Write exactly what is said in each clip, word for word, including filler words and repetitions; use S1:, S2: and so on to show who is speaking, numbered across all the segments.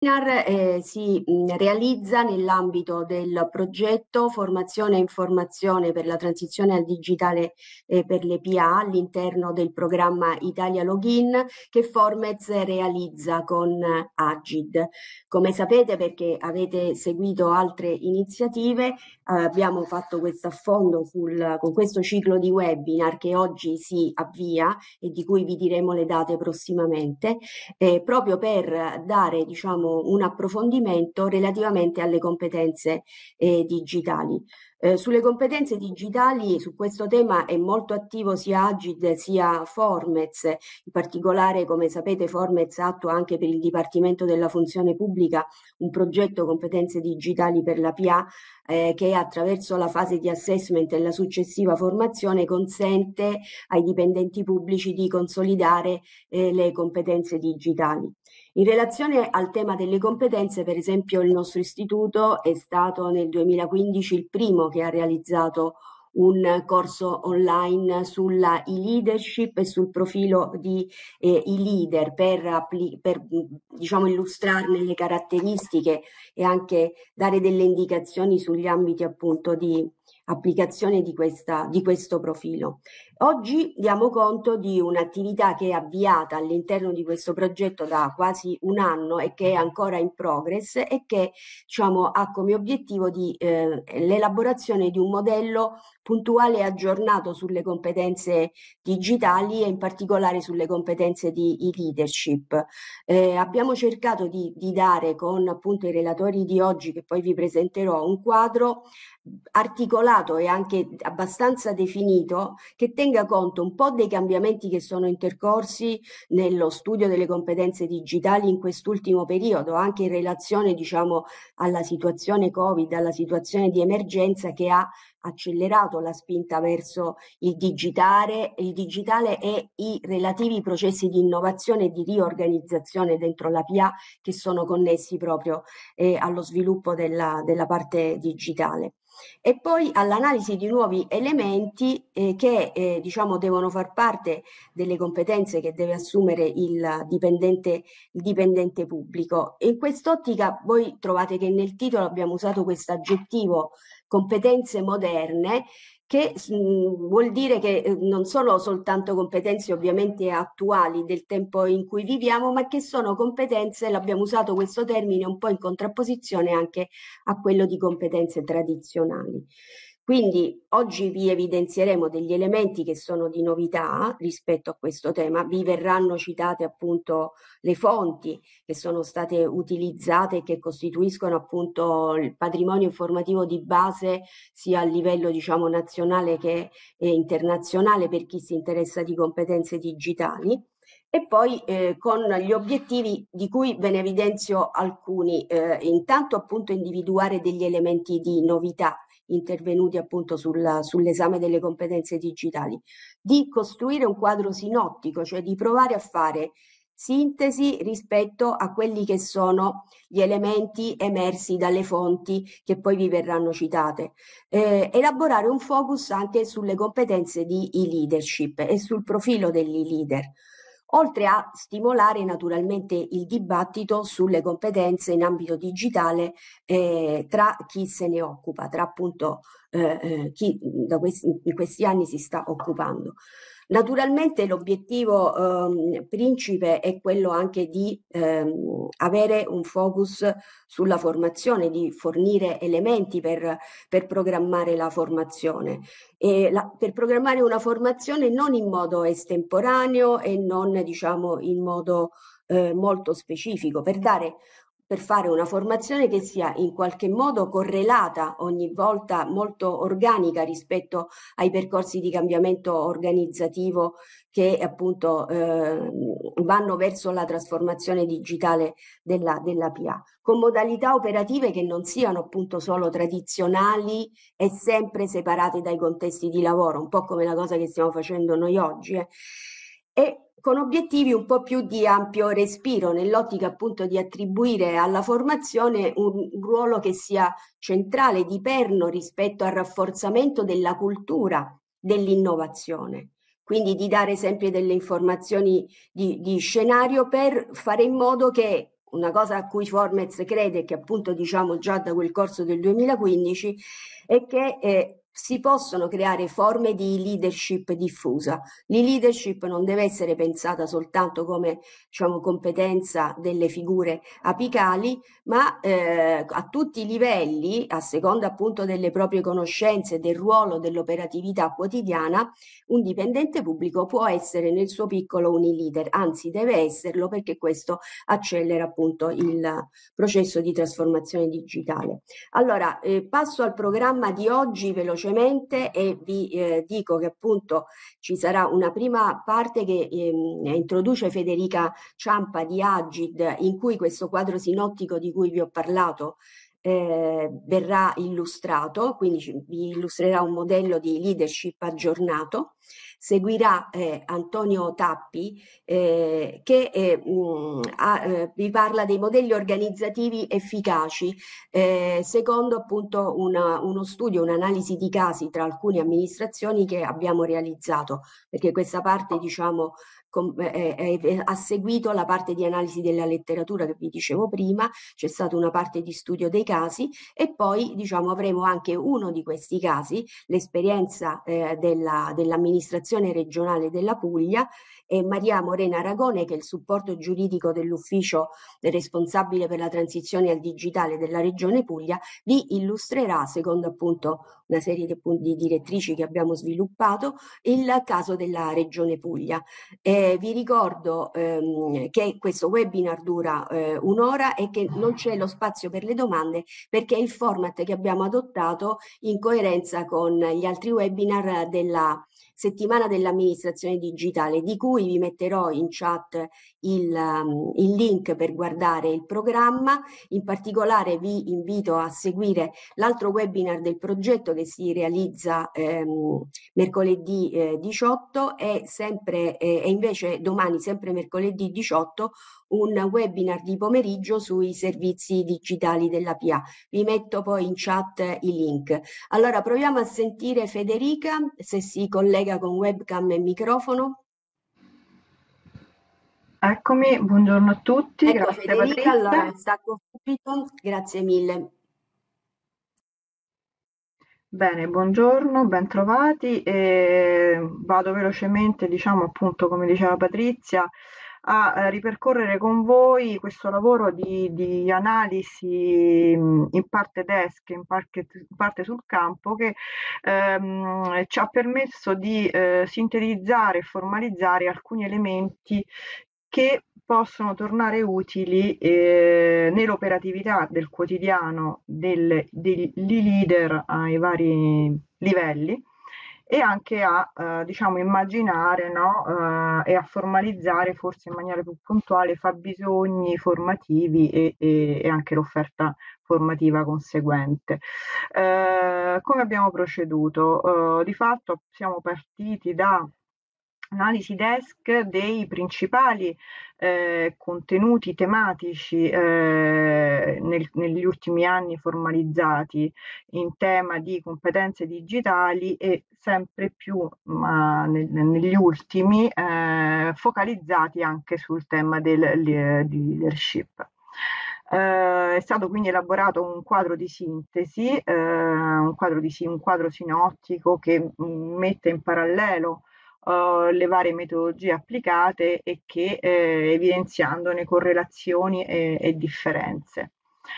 S1: webinar eh, si mh, realizza nell'ambito del progetto Formazione e Informazione per la transizione al digitale eh, per le P A all'interno del programma Italia Login che Formez realizza con Agid. Come sapete, perché avete seguito altre iniziative, eh, abbiamo fatto questo affondo sul, con questo ciclo di webinar che oggi si avvia e di cui vi diremo le date prossimamente, eh, proprio per dare, diciamo, un approfondimento relativamente alle competenze eh, digitali. Eh, sulle competenze digitali, su questo tema è molto attivo sia Agid sia Formez, in particolare, come sapete, Formez attua anche per il Dipartimento della Funzione Pubblica un progetto competenze digitali per la P A eh, che attraverso la fase di assessment e la successiva formazione consente ai dipendenti pubblici di consolidare eh, le competenze digitali. In relazione al tema delle competenze, per esempio, il nostro istituto è stato nel duemilaquindici il primo che ha realizzato un corso online sulla e-leadership e sul profilo di eh, e-leader per, per diciamo, illustrarne le caratteristiche e anche dare delle indicazioni sugli ambiti appunto di applicazione di, questa, di questo profilo. Oggi diamo conto di un'attività che è avviata all'interno di questo progetto da quasi un anno e che è ancora in progress e che, diciamo, ha come obiettivo di, eh, l'elaborazione di un modello puntuale e aggiornato sulle competenze digitali e in particolare sulle competenze di e-leadership. Eh, abbiamo cercato di, di dare con appunto i relatori di oggi, che poi vi presenterò, un quadro articolato e anche abbastanza definito che tenga conto un po' dei cambiamenti che sono intercorsi nello studio delle competenze digitali in quest'ultimo periodo, anche in relazione, diciamo, alla situazione Covid, alla situazione di emergenza che ha accelerato la spinta verso il digitale, il digitale e i relativi processi di innovazione e di riorganizzazione dentro la P A che sono connessi proprio eh, allo sviluppo della, della parte digitale. E poi all'analisi di nuovi elementi eh, che eh, diciamo devono far parte delle competenze che deve assumere il dipendente, il dipendente pubblico. In quest'ottica voi trovate che nel titolo abbiamo usato questo aggettivo competenze moderne, che mh, vuol dire che eh, non sono soltanto competenze ovviamente attuali del tempo in cui viviamo, ma che sono competenze, l'abbiamo usato questo termine un po' in contrapposizione anche a quello di competenze tradizionali. Quindi oggi vi evidenzieremo degli elementi che sono di novità rispetto a questo tema, vi verranno citate appunto le fonti che sono state utilizzate e che costituiscono appunto il patrimonio informativo di base sia a livello diciamo nazionale che eh, internazionale per chi si interessa di competenze digitali. E poi eh, con gli obiettivi di cui ve ne evidenzio alcuni, eh, intanto appunto individuare degli elementi di novità intervenuti appunto sul, sull'esame delle competenze digitali, di costruire un quadro sinottico, cioè di provare a fare sintesi rispetto a quelli che sono gli elementi emersi dalle fonti che poi vi verranno citate. Eh, elaborare un focus anche sulle competenze di e-leadership e sul profilo degli leader, oltre a stimolare naturalmente il dibattito sulle competenze in ambito digitale eh, tra chi se ne occupa, tra appunto eh, eh, chi da questi, in questi anni si sta occupando. Naturalmente l'obiettivo ehm, principe è quello anche di ehm, avere un focus sulla formazione, di fornire elementi per, per programmare la formazione. E la, per programmare una formazione non in modo estemporaneo e non diciamo in modo eh, molto specifico, per dare per fare una formazione che sia in qualche modo correlata ogni volta, molto organica rispetto ai percorsi di cambiamento organizzativo che appunto eh, vanno verso la trasformazione digitale della, della P A, con modalità operative che non siano appunto solo tradizionali e sempre separate dai contesti di lavoro, un po' come la cosa che stiamo facendo noi oggi. Eh. E con obiettivi un po' più di ampio respiro, nell'ottica appunto di attribuire alla formazione un ruolo che sia centrale, di perno rispetto al rafforzamento della cultura dell'innovazione. Quindi di dare sempre delle informazioni di, di scenario per fare in modo che una cosa a cui Formez crede, che appunto diciamo già da quel corso del duemilaquindici, è che eh, si possono creare forme di leadership diffusa. La leadership non deve essere pensata soltanto come, diciamo, competenza delle figure apicali, ma eh, a tutti i livelli, a seconda appunto delle proprie conoscenze, del ruolo, dell'operatività quotidiana, un dipendente pubblico può essere nel suo piccolo un leader, anzi deve esserlo, perché questo accelera appunto il processo di trasformazione digitale. Allora, eh, passo al programma di oggi velocemente e vi eh, dico che appunto ci sarà una prima parte che ehm, introduce Federica Ciampa di Agid, in cui questo quadro sinottico di cui vi ho parlato eh, verrà illustrato, quindi ci, vi illustrerà un modello di leadership aggiornato. Seguirà eh, Antonio Tappi eh, che eh, mh, ha, eh, vi parla dei modelli organizzativi efficaci eh, secondo appunto una, uno studio, un'analisi di casi tra alcune amministrazioni che abbiamo realizzato, perché questa parte diciamo ha seguito la parte di analisi della letteratura che vi dicevo prima, c'è stata una parte di studio dei casi e poi diciamo avremo anche uno di questi casi, l'esperienza eh, della, dell'amministrazione regionale della Puglia, e Maria Morena Aragone, che è il supporto giuridico dell'ufficio responsabile per la transizione al digitale della Regione Puglia, vi illustrerà, secondo appunto una serie di, di direttrici che abbiamo sviluppato, il caso della Regione Puglia. Eh, vi ricordo ehm, che questo webinar dura eh, un'ora e che non c'è lo spazio per le domande, perché è il format che abbiamo adottato in coerenza con gli altri webinar della settimana dell'amministrazione digitale, di cui vi metterò in chat il, um, il link per guardare il programma. In particolare vi invito a seguire l'altro webinar del progetto che si realizza ehm, mercoledì eh, diciotto e sempre eh, e invece domani, sempre mercoledì diciotto, un webinar di pomeriggio sui servizi digitali della P A. Vi metto poi in chat i link. Allora proviamo a sentire Federica, se si collega con webcam e microfono.
S2: Eccomi, buongiorno a tutti,
S1: ecco
S2: grazie
S1: Federica,
S2: Patrizia.
S1: allora stacco subito, grazie mille.
S2: Bene, buongiorno, ben trovati. E vado velocemente, diciamo appunto, come diceva Patrizia, a eh, ripercorrere con voi questo lavoro di, di analisi mh, in parte desk, in parte, in parte sul campo, che ehm, ci ha permesso di eh, sintetizzare e formalizzare alcuni elementi che possono tornare utili eh, nell'operatività del quotidiano del, degli leader ai vari livelli e anche a eh, diciamo immaginare, no, eh, e a formalizzare forse in maniera più puntuale i fabbisogni formativi e, e, e anche l'offerta formativa conseguente. Eh, come abbiamo proceduto? Eh, di fatto siamo partiti da analisi desk dei principali eh, contenuti tematici eh, nel, negli ultimi anni formalizzati in tema di competenze digitali e sempre più ma nel, negli ultimi eh, focalizzati anche sul tema del, di leadership. Eh, è stato quindi elaborato un quadro di sintesi, eh, un, quadro di, un quadro sinottico che mh, mette in parallelo Uh, le varie metodologie applicate e che eh, evidenziandone correlazioni e, e differenze.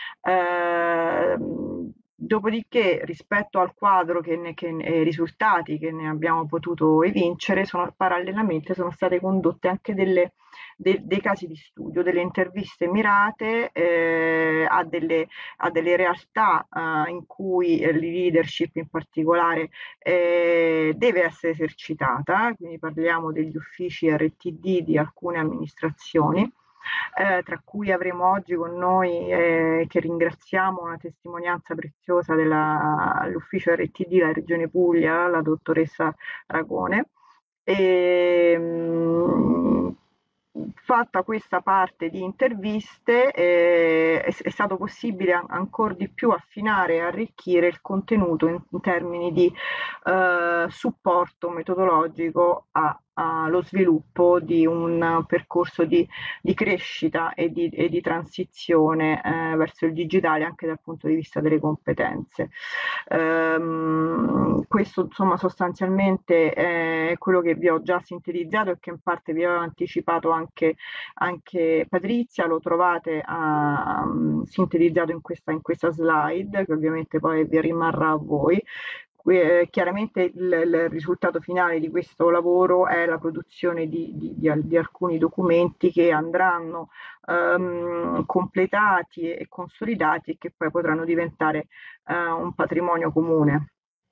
S2: Uh, dopodiché, rispetto al quadro che ne, che, e risultati che ne abbiamo potuto evincere, sono, parallelamente sono state condotte anche delle, de, dei casi di studio, delle interviste mirate eh, a, delle, a delle realtà uh, in cui la leadership in particolare eh, deve essere esercitata, quindi parliamo degli uffici R T D di alcune amministrazioni, eh, tra cui avremo oggi con noi, eh, che ringraziamo, una testimonianza preziosa dell'ufficio R T D della Regione Puglia, la dottoressa Ragone. E, mh, fatta questa parte di interviste eh, è, è stato possibile an- ancora di più affinare e arricchire il contenuto in, in termini di eh, supporto metodologico a, uh, lo sviluppo di un percorso di, di crescita e di, e di transizione eh, verso il digitale anche dal punto di vista delle competenze. Um, questo insomma sostanzialmente è quello che vi ho già sintetizzato e che in parte vi ho anticipato anche, anche Patrizia, lo trovate a, um, sintetizzato in questa, in questa slide che ovviamente poi vi rimarrà a voi. Eh, chiaramente il, il risultato finale di questo lavoro è la produzione di, di, di, di alcuni documenti che andranno um, completati e consolidati e che poi potranno diventare uh, un patrimonio comune.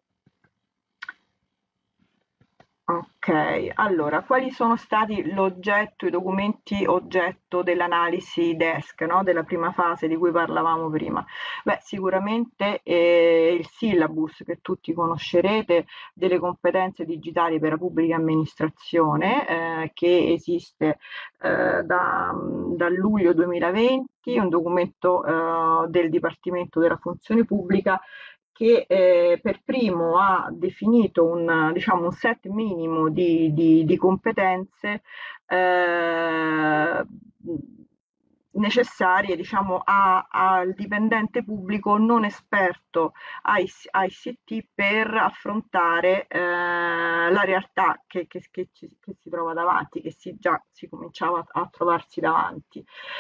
S2: Ok, allora, quali sono stati l'oggetto, i documenti oggetto dell'analisi desk, no? Della prima fase di cui parlavamo prima? Beh, sicuramente eh, il syllabus che tutti conoscerete delle competenze digitali per la pubblica amministrazione, eh, che esiste eh, da, da luglio duemilaventi, un documento eh, del Dipartimento della Funzione Pubblica che eh, per primo ha definito un, diciamo, un set minimo di, di, di competenze eh, necessarie, diciamo, a, al dipendente pubblico non esperto I C T per affrontare eh, la realtà che, che, che, ci, che si trova davanti, che si già si cominciava a, a trovarsi davanti.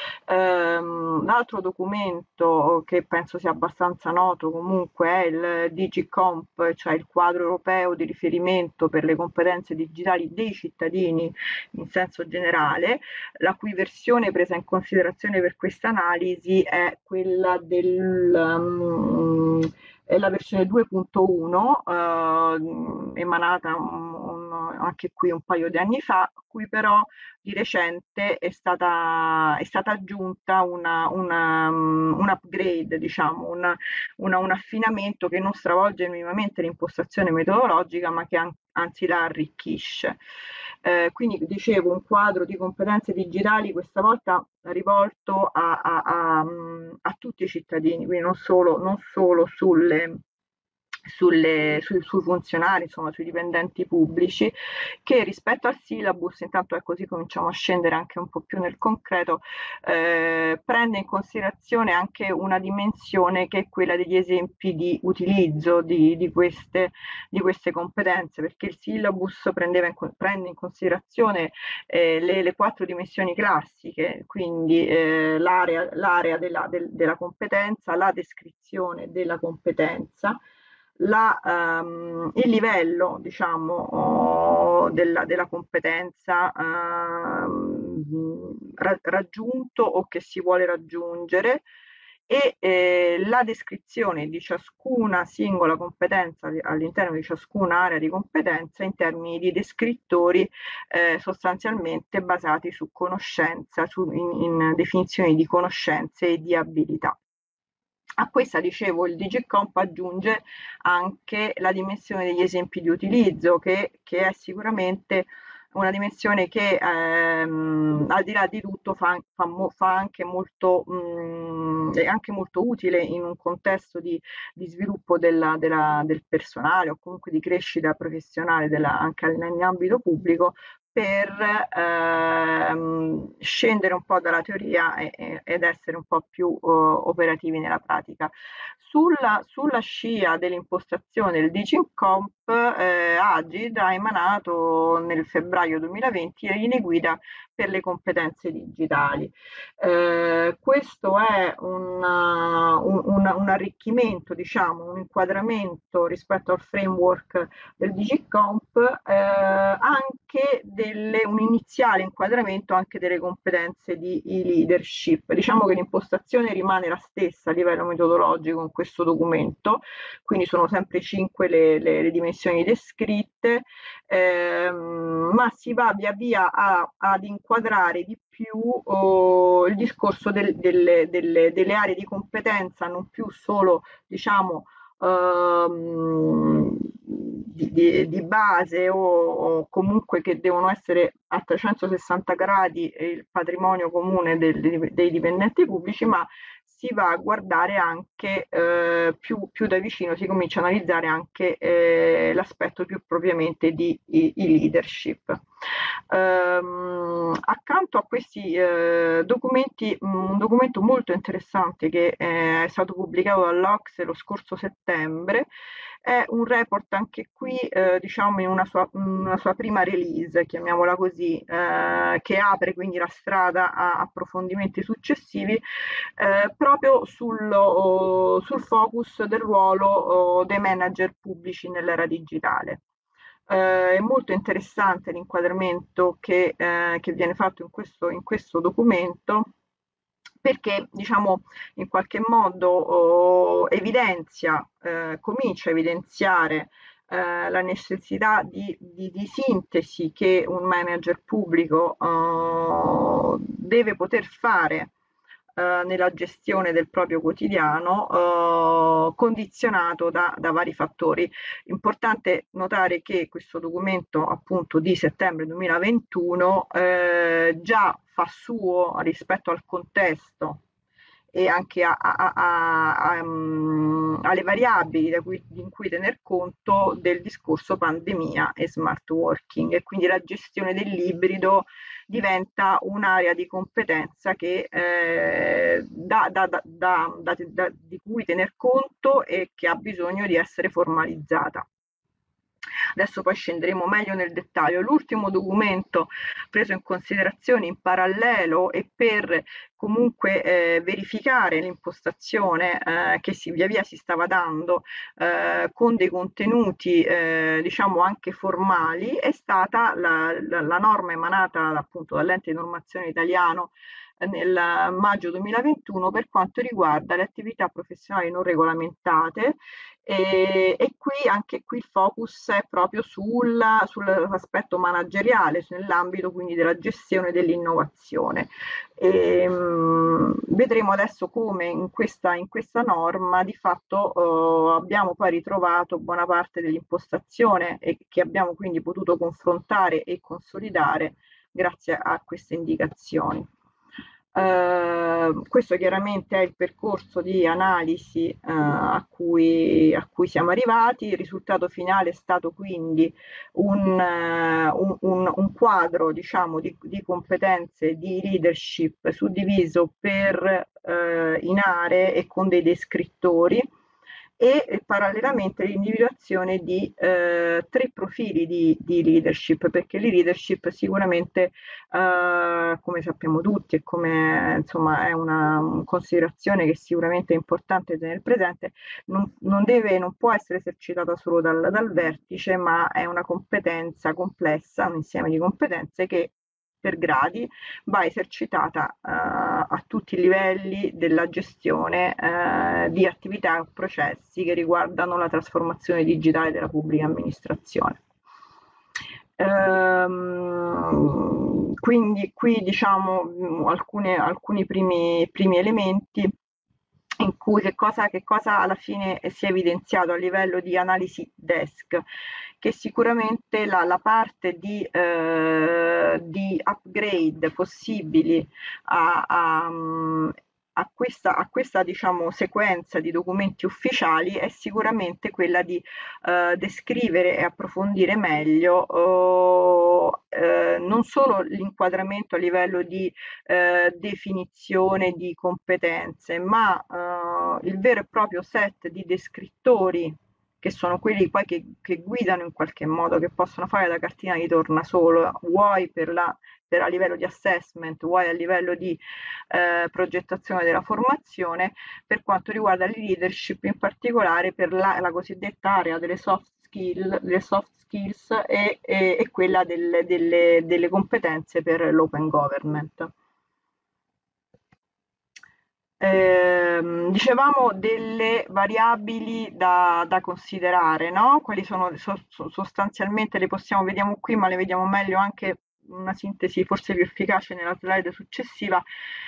S2: Um, l'altro documento che penso sia abbastanza noto comunque è il DigiComp, cioè il quadro europeo di riferimento per le competenze digitali dei cittadini in senso generale, la cui versione presa in considerazione per questa analisi è quella del um, è la versione due punto uno uh, emanata un, un, anche qui un paio di anni fa, cui però di recente è stata, è stata aggiunta una, una, un upgrade, diciamo, una, una, un affinamento che non stravolge minimamente l'impostazione metodologica, ma che an, anzi la arricchisce. Eh, quindi dicevo un quadro di competenze digitali questa volta rivolto a, a, a, a tutti i cittadini, quindi non solo, non solo sulle sulle, sui, sui funzionari, insomma sui dipendenti pubblici, che rispetto al syllabus, intanto è così cominciamo a scendere anche un po' più nel concreto, eh, prende in considerazione anche una dimensione che è quella degli esempi di utilizzo di, di, queste, di queste competenze, perché il syllabus prendeva in, prende in considerazione eh, le, le quattro dimensioni classiche, quindi eh, l'area, l'area della, del, della competenza, la descrizione della competenza, la, um, il livello diciamo oh, della, della competenza um, ra- raggiunto o che si vuole raggiungere e eh, la descrizione di ciascuna singola competenza all'interno di ciascuna area di competenza in termini di descrittori eh, sostanzialmente basati su conoscenza, su, in, in definizioni di conoscenze e di abilità. A questa, dicevo, il DigiComp aggiunge anche la dimensione degli esempi di utilizzo, che, che è sicuramente una dimensione che ehm, al di là di tutto fa, fa, fa anche, molto, mh, è anche molto utile in un contesto di, di sviluppo della, della, del personale o comunque di crescita professionale della, anche in ambito pubblico, per ehm, scendere un po' dalla teoria e, ed essere un po' più uh, operativi nella pratica. Sulla, sulla scia dell'impostazione del DigiComp, eh, Agid ha emanato nel febbraio duemilaventi le linee guida per le competenze digitali. Eh, questo è una, un, un, un arricchimento, diciamo, un inquadramento rispetto al framework del DigiComp, eh, anche delle, un iniziale inquadramento anche delle competenze di leadership. Diciamo che l'impostazione rimane la stessa a livello metodologico in questo documento, quindi sono sempre cinque le, le, le dimensioni descritte, ehm, ma si va via via a, ad inquadrare di più oh, il discorso del, delle, delle, delle aree di competenza, non più solo, diciamo, Um, di, di, di base o, o comunque che devono essere a trecentosessanta gradi il patrimonio comune del, dei dipendenti pubblici, ma si va a guardare anche eh, più, più da vicino, si comincia a analizzare anche eh, l'aspetto più propriamente di, di, di leadership. Um, accanto a questi eh, documenti, un documento molto interessante che eh, è stato pubblicato dall'Ocse lo scorso settembre è un report anche qui, eh, diciamo, in una sua, una sua prima release, chiamiamola così, eh, che apre quindi la strada a approfondimenti successivi, eh, proprio sul, oh, sul focus del ruolo oh, dei manager pubblici nell'era digitale. Eh, è molto interessante l'inquadramento che, eh, che viene fatto in questo, in questo documento perché diciamo in qualche modo oh, evidenzia, eh, comincia a evidenziare eh, la necessità di, di, di, sintesi che un manager pubblico oh, deve poter fare eh, nella gestione del proprio quotidiano, eh, condizionato da, da vari fattori. Importante notare che questo documento appunto di settembre duemilaventuno eh, già fa suo rispetto al contesto e anche a, a, a, a, um, alle variabili da cui, in cui tener conto del discorso pandemia e smart working, e quindi la gestione dell'ibrido diventa un'area di competenza che, eh, da, da, da, da, di cui tener conto e che ha bisogno di essere formalizzata. Adesso poi scenderemo meglio nel dettaglio. L'ultimo documento preso in considerazione in parallelo e per comunque eh, verificare l'impostazione eh, che si, via via si stava dando eh, con dei contenuti eh, diciamo anche formali è stata la, la, la norma emanata appunto dall'ente di normazione italiano nel maggio duemilaventuno per quanto riguarda le attività professionali non regolamentate e, e qui anche qui il focus è proprio sul, sull'aspetto manageriale, nell'ambito quindi della gestione dell'innovazione. E, mh, vedremo adesso come in questa, in questa norma di fatto eh, abbiamo poi ritrovato buona parte dell'impostazione e che abbiamo quindi potuto confrontare e consolidare grazie a queste indicazioni. Uh, questo chiaramente è il percorso di analisi uh, a, cui, a cui siamo arrivati. Il risultato finale è stato quindi un, uh, un, un quadro diciamo, di, di competenze di leadership suddiviso per, uh, in aree e con dei descrittori e parallelamente l'individuazione di eh, tre profili di, di leadership, perché la leadership sicuramente, eh, come sappiamo tutti e come insomma è una considerazione che sicuramente è importante tenere presente, non, non deve, non può essere esercitata solo dal, dal vertice, ma è una competenza complessa, un insieme di competenze che per gradi va esercitata uh, a tutti i livelli della gestione uh, di attività e processi che riguardano la trasformazione digitale della pubblica amministrazione. Um, quindi qui diciamo alcune, alcuni primi, primi elementi in cui che cosa, che cosa alla fine si è evidenziato a livello di analisi desk, che sicuramente la, la parte di, eh, di upgrade possibili a, a, a questa, a questa diciamo, sequenza di documenti ufficiali è sicuramente quella di eh, descrivere e approfondire meglio eh, non solo l'inquadramento a livello di eh, definizione di competenze, ma eh, il vero e proprio set di descrittori che sono quelli poi che, che guidano in qualche modo, che possono fare da cartina di tornasolo, vuoi per la per a livello di assessment, vuoi a livello di eh, progettazione della formazione, per quanto riguarda le leadership, in particolare per la, la cosiddetta area delle soft skill, le soft skills e, e, e quella delle, delle, delle competenze per l'open government. Eh, dicevamo delle variabili da, da considerare, no? Quali sono so, sostanzialmente le possiamo, vediamo qui, ma le vediamo meglio anche una sintesi forse più efficace nella slide successiva.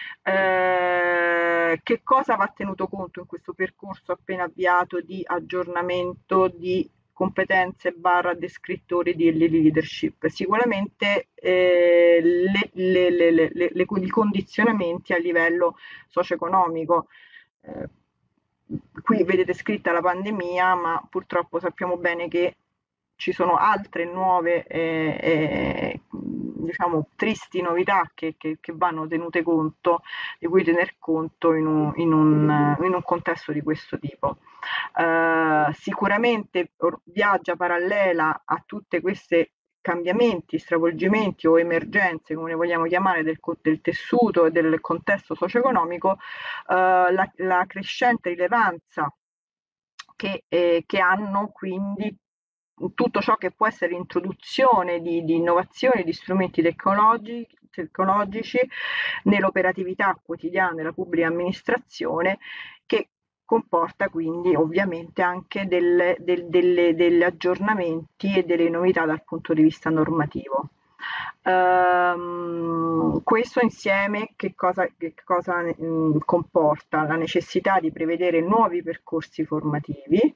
S2: Eh, che cosa va tenuto conto in questo percorso appena avviato di aggiornamento di competenze barra descrittori di leadership? Sicuramente eh, le, le, le, le, le, i condizionamenti a livello socio-economico. eh, qui vedete scritta la pandemia, ma purtroppo sappiamo bene che ci sono altre nuove, eh, eh, diciamo, tristi novità che, che, che vanno tenute conto, di cui tener conto in un, in un, in un contesto di questo tipo. Uh, sicuramente viaggia parallela a tutte queste cambiamenti, stravolgimenti o emergenze, come le vogliamo chiamare, del, del tessuto e del contesto socio-economico, uh, la, la crescente rilevanza che, eh, che hanno quindi tutto ciò che può essere l'introduzione di, di innovazioni, di strumenti tecnologici, tecnologici nell'operatività quotidiana della pubblica amministrazione, che comporta quindi ovviamente anche delle, del, delle, degli aggiornamenti e delle novità dal punto di vista normativo. Uh, questo insieme che cosa, che cosa mh, comporta? La necessità di prevedere nuovi percorsi formativi,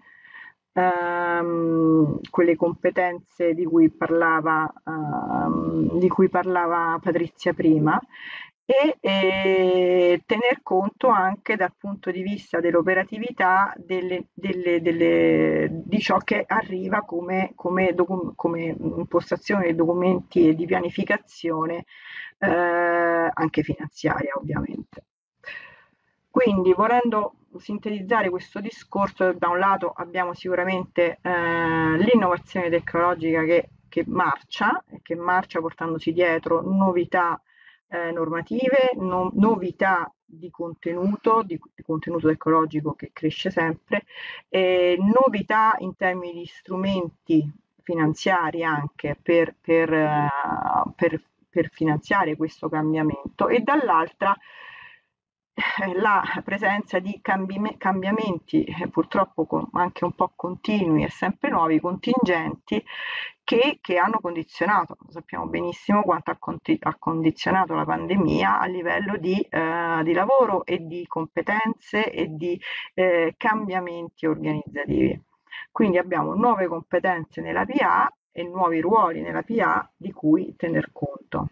S2: uh, quelle competenze di cui parlava, uh, di cui parlava Patrizia prima, e, e tener conto anche dal punto di vista dell'operatività delle, delle, delle, di ciò che arriva come, come, docu- come impostazione di documenti e di pianificazione, eh, anche finanziaria ovviamente. Quindi, volendo sintetizzare questo discorso, da un lato abbiamo sicuramente eh, l'innovazione tecnologica che, che marcia, che marcia portandosi dietro novità eh, normative, no, novità di contenuto, di, di contenuto tecnologico che cresce sempre, eh, novità in termini di strumenti finanziari anche per, per, uh, per, per finanziare questo cambiamento, e dall'altra la presenza di cambi- cambiamenti, eh, purtroppo anche un po' continui e sempre nuovi, contingenti, che, che hanno condizionato, sappiamo benissimo quanto ha, conti- ha condizionato la pandemia a livello di, eh, di lavoro e di competenze e di eh, cambiamenti organizzativi. Quindi abbiamo nuove competenze nella P A e nuovi ruoli nella P A di cui tener conto.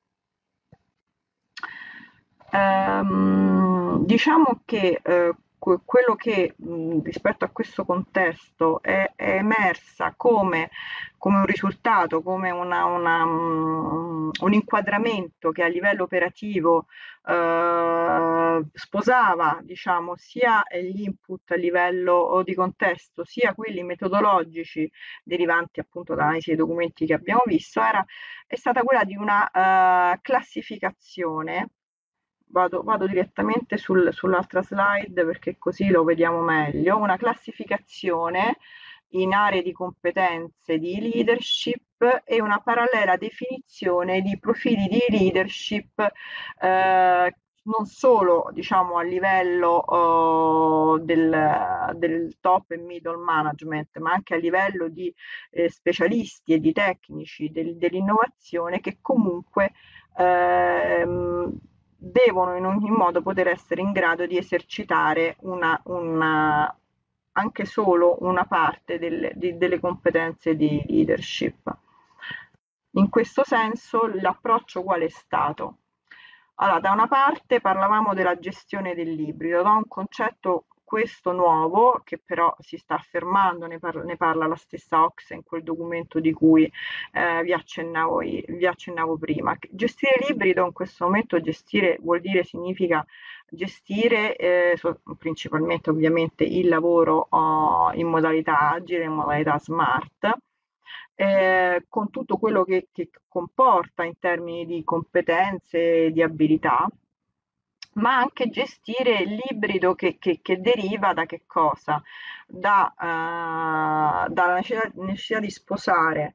S2: Ehm, diciamo che eh, que- quello che mh, rispetto a questo contesto è, è emersa come, come un risultato, come una, una, mh, un inquadramento che a livello operativo eh, sposava, diciamo, sia gli input a livello di contesto, sia quelli metodologici derivanti appunto dall'analisi dei documenti che abbiamo visto, era, è stata quella di una uh, classificazione. Vado, vado direttamente sul, sull'altra slide perché così lo vediamo meglio. Una classificazione in aree di competenze di leadership e una parallela definizione di profili di leadership, eh, non solo diciamo a livello eh, del, del top e middle management, ma anche a livello di eh, specialisti e di tecnici del, dell'innovazione, che comunque ehm, devono in ogni modo poter essere in grado di esercitare una, una, anche solo una parte delle, di, delle competenze di leadership. In questo senso l'approccio qual è stato? Allora, da una parte parlavamo della gestione dell'ibrido, da un concetto questo nuovo, che però si sta affermando, ne, par- ne parla la stessa O C S E in quel documento di cui eh, vi, accennavo, vi accennavo prima. Gestire l'ibrido in questo momento, gestire vuol dire, significa gestire eh, so, principalmente ovviamente il lavoro oh, in modalità agile, in modalità smart, eh, con tutto quello che, che comporta in termini di competenze e di abilità, ma anche gestire l'ibrido che, che, che deriva da che cosa? Da, uh, dalla necessità, necessità di sposare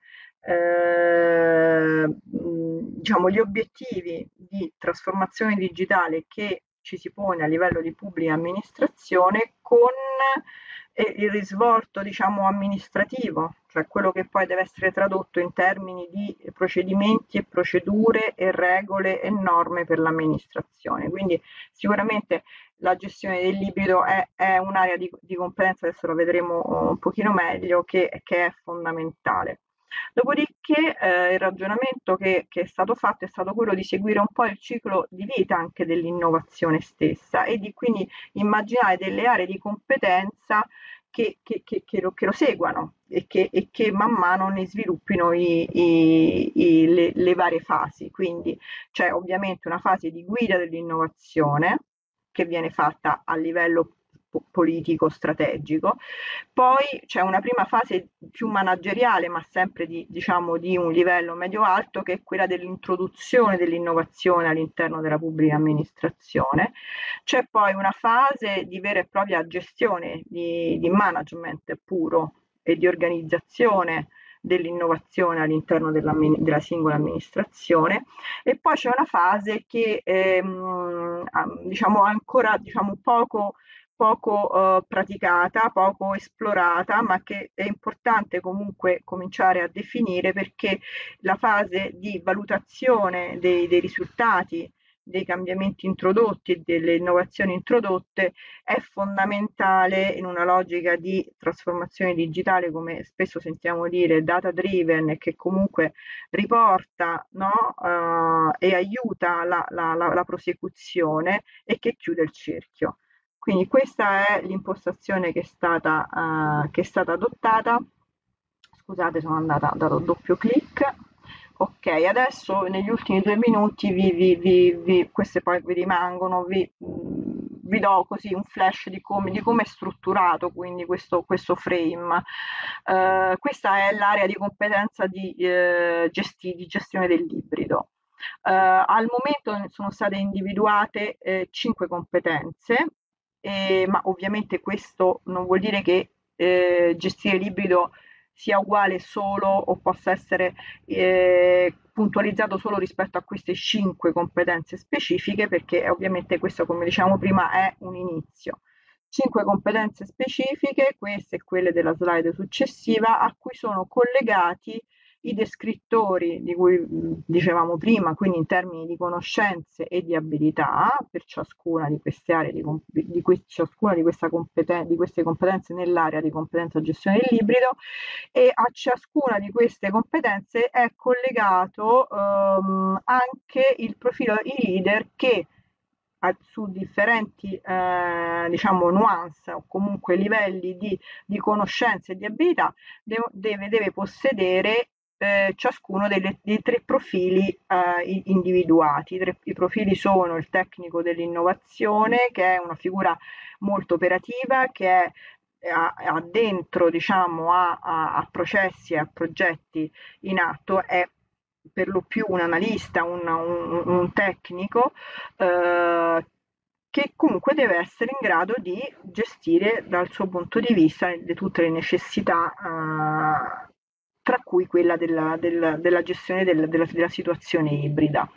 S2: eh, diciamo, gli obiettivi di trasformazione digitale che ci si pone a livello di pubblica amministrazione con eh, il risvolto diciamo, amministrativo, cioè quello che poi deve essere tradotto in termini di procedimenti e procedure e regole e norme per l'amministrazione. Quindi sicuramente la gestione del libido è, è un'area di, di competenza, adesso lo vedremo un pochino meglio, che, che è fondamentale. Dopodiché eh, il ragionamento che, che è stato fatto è stato quello di seguire un po' il ciclo di vita anche dell'innovazione stessa e di quindi immaginare delle aree di competenza che, che, che, che lo, che lo seguano e che, e che man mano ne sviluppino i, i, i, le, le varie fasi. Quindi c'è ovviamente una fase di guida dell'innovazione che viene fatta a livello politico strategico, poi c'è una prima fase più manageriale, ma sempre di, diciamo, di un livello medio-alto, che è quella dell'introduzione dell'innovazione all'interno della pubblica amministrazione. C'è poi una fase di vera e propria gestione, di, di management puro e di organizzazione dell'innovazione all'interno della, della singola amministrazione, e poi c'è una fase che ehm, diciamo ancora diciamo poco poco eh, praticata, poco esplorata, ma che è importante comunque cominciare a definire, perché la fase di valutazione dei, dei risultati dei cambiamenti introdotti e delle innovazioni introdotte è fondamentale in una logica di trasformazione digitale, come spesso sentiamo dire, data driven, che comunque riporta, no, uh, e aiuta la, la, la, la prosecuzione e che chiude il cerchio. Quindi questa è l'impostazione che è stata, uh, che è stata adottata. Scusate, sono andata, ho dato doppio clic. Ok, adesso negli ultimi due minuti vi, vi, vi, vi queste poi vi rimangono, vi, vi do così un flash di come, di come è strutturato quindi questo, questo frame. Uh, questa è l'area di competenza di, eh, gesti, di gestione dell'ibrido. Uh, al momento sono state individuate eh, cinque competenze, eh, ma ovviamente questo non vuol dire che eh, gestire l'ibrido sia uguale solo o possa essere eh, puntualizzato solo rispetto a queste cinque competenze specifiche, perché ovviamente questo, come diciamo prima, è un inizio. Cinque competenze specifiche, queste e quelle della slide successiva, a cui sono collegati i descrittori di cui dicevamo prima, quindi in termini di conoscenze e di abilità per ciascuna di queste aree, di, di que- ciascuna di, questa competen- di queste competenze nell'area di competenza gestione dell'ibrido, e a ciascuna di queste competenze è collegato um, anche il profilo i leader che su differenti eh, diciamo nuance o comunque livelli di, di conoscenze e di abilità deve, deve possedere eh, ciascuno delle, dei tre profili eh, individuati. I, tre, I profili sono il tecnico dell'innovazione, che è una figura molto operativa, che è ha, ha dentro diciamo a, a, a processi e a progetti in atto, è per lo più un analista, un, un, un tecnico eh, che comunque deve essere in grado di gestire dal suo punto di vista le, tutte le necessità, eh, tra cui quella della, della, della gestione del, della, della situazione ibrida.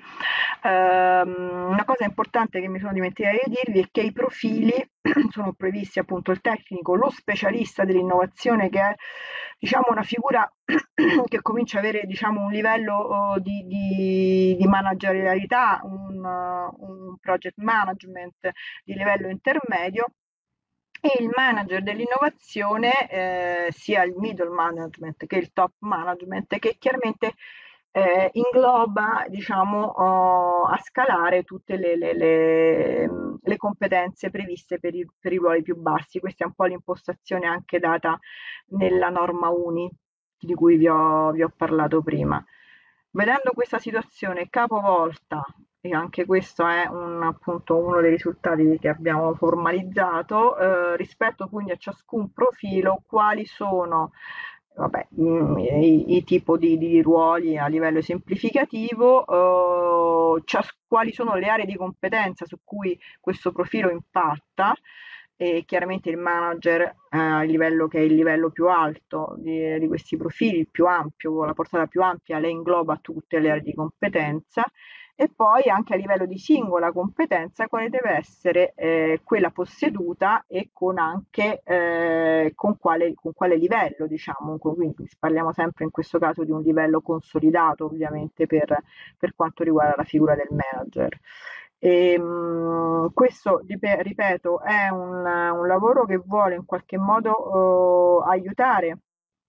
S2: Um, una cosa importante che mi sono dimenticata di dirvi è che i profili sono previsti appunto il tecnico, lo specialista dell'innovazione, che è diciamo una figura che comincia ad avere diciamo un livello uh, di, di, di managerialità, un, uh, un project management di livello intermedio, e il manager dell'innovazione, eh, sia il middle management che il top management, che chiaramente eh, ingloba diciamo oh, a scalare tutte le, le, le, le competenze previste per i, per i ruoli più bassi. Questa è un po' l'impostazione anche data nella norma UNI di cui vi ho, vi ho parlato prima. Vedendo questa situazione capovolta, e anche questo è un, appunto uno dei risultati che abbiamo formalizzato, eh, rispetto quindi a ciascun profilo, quali sono vabbè, i, i tipi di, di ruoli a livello esemplificativo, eh, cias- quali sono le aree di competenza su cui questo profilo impatta, e chiaramente il manager eh, il livello che è il livello più alto di, di questi profili, il più ampio, la portata più ampia, le ingloba tutte le aree di competenza, e poi anche a livello di singola competenza quale deve essere eh, quella posseduta e con anche eh, con, quale, con quale livello, diciamo, quindi parliamo sempre in questo caso di un livello consolidato ovviamente per, per quanto riguarda la figura del manager. E, mh, questo, ripeto, è un, un lavoro che vuole in qualche modo uh, aiutare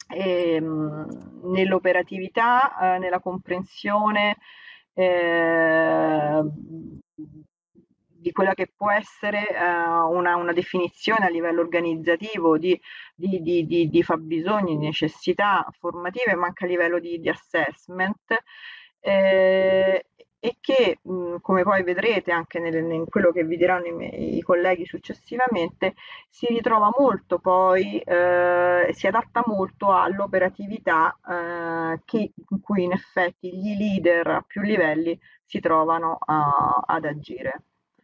S2: ehm, nell'operatività, eh, nella comprensione eh, di quella che può essere eh, una, una definizione a livello organizzativo di, di, di, di, di fabbisogni, di necessità formative, ma anche a livello di, di assessment. Eh, e che, mh, come poi vedrete anche nel, in quello che vi diranno i, miei, i colleghi successivamente, si ritrova molto poi, eh, si adatta molto all'operatività eh, che, in cui in effetti gli leader a più livelli si trovano a- ad agire.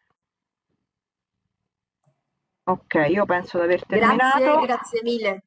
S2: Ok, io penso di aver
S1: Grazie,
S2: terminato.
S1: grazie mille.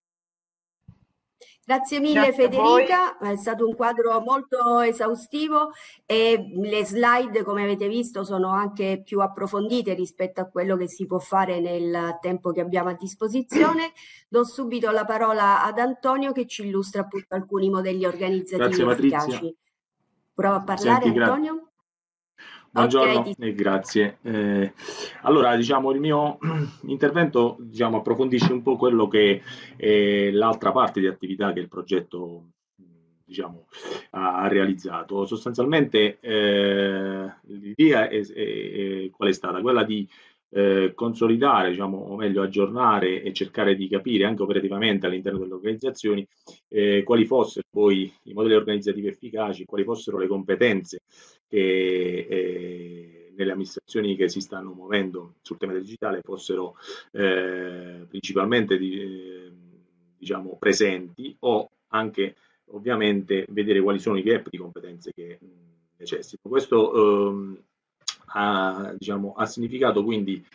S1: Grazie mille
S2: Grazie a voi.
S1: Federica, è stato un quadro molto esaustivo e le slide, come avete visto, sono anche più approfondite rispetto a quello che si può fare nel tempo che abbiamo a disposizione. Do subito la parola ad Antonio che ci illustra appunto alcuni modelli organizzativi
S3: Grazie Patrizia.
S1: efficaci. Prova a
S3: Mi
S1: parlare,
S3: senti? Gra-
S1: Antonio? Ok,
S3: Buongiorno
S1: ti...
S3: e grazie. Eh, allora, diciamo, il mio intervento, diciamo, approfondisce un po' quello che è l'altra parte di attività che il progetto, diciamo, ha, ha realizzato. Sostanzialmente, eh, l'idea è, è- è- qual è stata? Quella di eh, consolidare, diciamo, o meglio, aggiornare e cercare di capire anche operativamente all'interno delle organizzazioni eh, quali fossero poi i modelli organizzativi efficaci, quali fossero le competenze che eh, nelle amministrazioni che si stanno muovendo sul tema del digitale fossero eh, principalmente di, eh, diciamo, presenti o anche ovviamente vedere quali sono i gap di competenze che mh, necessitano. Questo ehm, ha, diciamo, ha significato quindi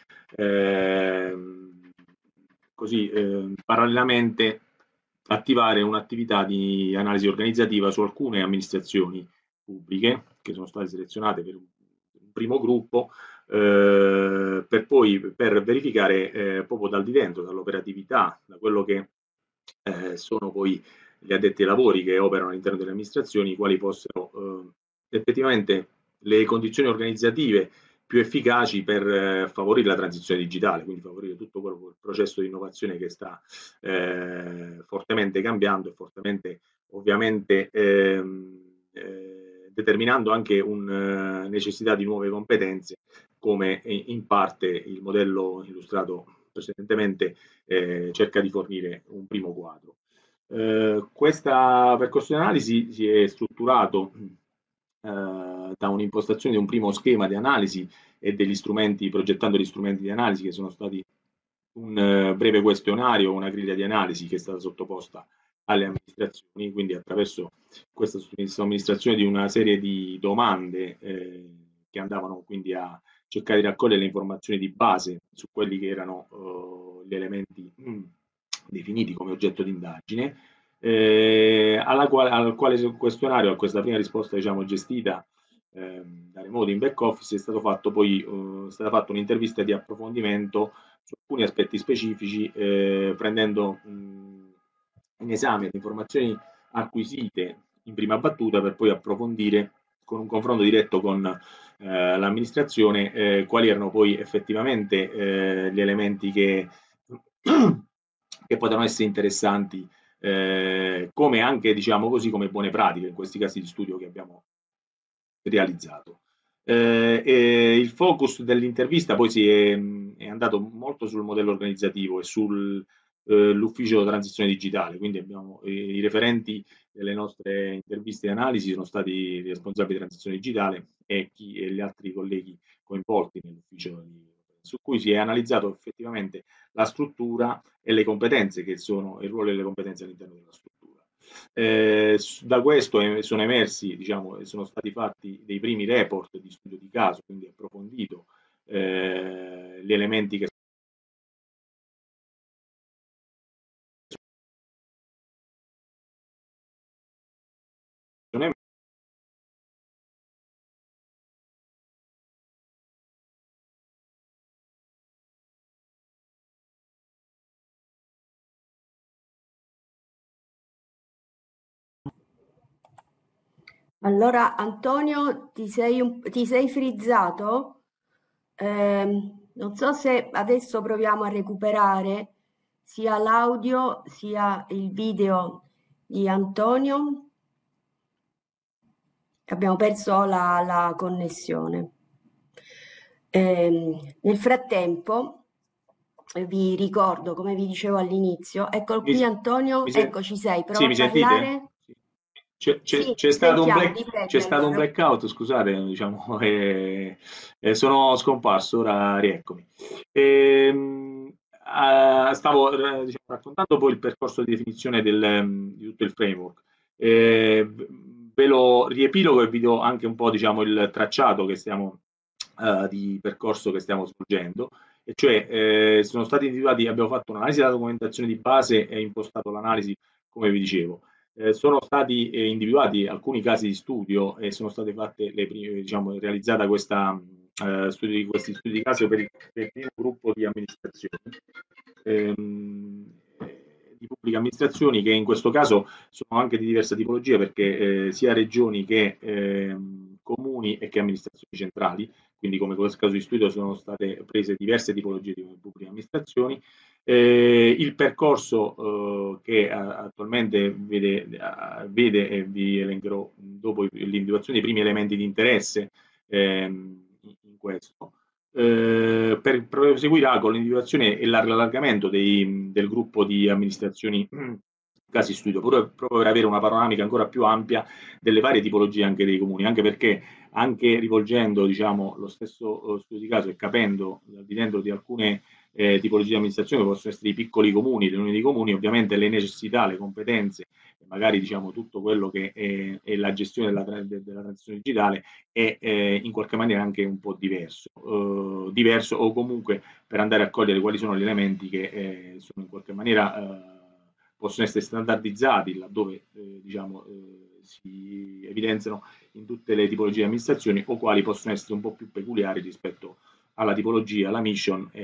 S3: ehm, così eh, parallelamente attivare un'attività di analisi organizzativa su alcune amministrazioni pubbliche che sono state selezionate per un primo gruppo eh, per poi per verificare eh, proprio dal di dentro, dall'operatività, da quello che eh, sono poi gli addetti ai lavori che operano all'interno delle amministrazioni, quali fossero eh, effettivamente le condizioni organizzative più efficaci per eh, favorire la transizione digitale, quindi favorire tutto quello, quel processo di innovazione che sta eh, fortemente cambiando e fortemente ovviamente ehm, eh, determinando anche una eh, necessità di nuove competenze, come in parte il modello illustrato precedentemente eh, cerca di fornire un primo quadro. Eh, questa percorso di analisi si è strutturato eh, da un'impostazione di un primo schema di analisi e degli strumenti, progettando gli strumenti di analisi che sono stati un eh, breve questionario, una griglia di analisi che è stata sottoposta alle amministrazioni, quindi attraverso questa somministrazione di una serie di domande eh, che andavano quindi a cercare di raccogliere le informazioni di base su quelli che erano eh, gli elementi mh, definiti come oggetto di indagine, eh, alla quale, al quale questionario, a questa prima risposta diciamo, gestita eh, da remoto in back office, è, stato fatto poi, eh, è stata fatta un'intervista di approfondimento su alcuni aspetti specifici, eh, prendendo mh, in esame le informazioni acquisite in prima battuta per poi approfondire con un confronto diretto con eh, l'amministrazione eh, quali erano poi effettivamente eh, gli elementi che, che potevano essere interessanti eh, come anche diciamo così come buone pratiche in questi casi di studio che abbiamo realizzato. Eh, e il focus dell'intervista poi si è, è andato molto sul modello organizzativo e sull'ufficio eh, transizione digitale, quindi abbiamo i, i referenti delle nostre interviste e analisi sono stati i responsabili di transizione digitale e, chi, e gli altri colleghi coinvolti nell'ufficio di, su cui si è analizzato effettivamente la struttura e le competenze che sono il ruolo e le competenze all'interno della struttura. Eh, da questo sono emersi, diciamo, sono stati fatti dei primi report di studio di caso, quindi approfondito eh, gli elementi che sono emersi.
S1: Allora Antonio, ti sei, un- ti sei frizzato? Ehm, non so se adesso proviamo a recuperare sia l'audio sia il video di Antonio. Abbiamo perso la, la connessione. Eh, nel frattempo, eh, vi ricordo, come vi dicevo all'inizio, eccolo
S3: Mi,
S1: qui Antonio,
S3: mi sen-
S1: ecco ci sei,
S3: sì,
S1: prova a
S3: mi sentite?
S1: parlare.
S3: C'è c'è-
S1: Sì,
S3: c'è
S1: ti
S3: stato un
S1: sentiamo,
S3: black, c'è
S1: riprendi
S3: stato un
S1: allora.
S3: blackout, scusate, diciamo, e, e sono scomparso, ora rieccomi. Ehm, ah, stavo eh, diciamo, raccontando poi il percorso di definizione del, ehm, di tutto il framework. Eh, ve lo riepilogo e vi do anche un po', diciamo, il tracciato che stiamo, eh, di percorso che stiamo svolgendo. E cioè, eh, sono stati individuati, abbiamo fatto un'analisi della documentazione di base e impostato l'analisi, come vi dicevo. Eh, sono stati eh, individuati alcuni casi di studio e sono state fatte le prime, diciamo, realizzata questa, eh, studi, questi studi di caso per il, per il primo gruppo di amministrazioni, ehm, di pubbliche amministrazioni, che in questo caso sono anche di diversa tipologia, perché eh, sia regioni che ehm, comuni e che amministrazioni centrali, quindi come caso di studio sono state prese diverse tipologie di pubbliche amministrazioni. Eh, il percorso eh, che attualmente vede, vede, e vi elencherò dopo l'individuazione dei primi elementi di interesse ehm, in questo, eh, per proseguirà con l'individuazione e l'allargamento dei, del gruppo di amministrazioni casi studio, proprio, proprio per avere una panoramica ancora più ampia delle varie tipologie anche dei comuni, anche perché anche rivolgendo, diciamo, lo stesso uh, studio di caso e capendo dentro di alcune eh, tipologie di amministrazione che possono essere i piccoli comuni, le unioni di comuni, ovviamente le necessità, le competenze e magari, diciamo, tutto quello che è, è la gestione della, de, della transizione digitale è eh, in qualche maniera anche un po' diverso, uh, diverso o comunque per andare a cogliere quali sono gli elementi che eh, sono in qualche maniera uh, possono essere standardizzati laddove eh, diciamo, eh, si evidenziano in tutte le tipologie di amministrazioni o quali possono essere un po' più peculiari rispetto alla tipologia, alla mission e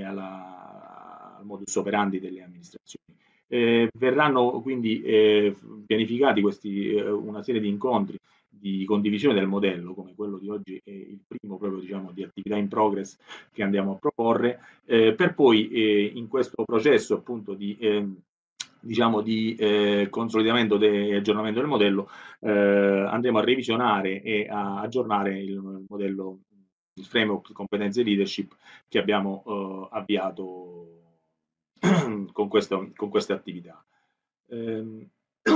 S3: alla, al modus operandi delle amministrazioni. Eh, verranno quindi eh, pianificati questi, eh, una serie di incontri di condivisione del modello, come quello di oggi è il primo proprio diciamo, di attività in progress che andiamo a proporre, eh, per poi eh, in questo processo appunto di eh, diciamo di eh, consolidamento e aggiornamento del modello, eh, andremo a revisionare e a aggiornare il, il modello, il framework competenze e leadership che abbiamo eh, avviato con, questo, con queste attività. Eh,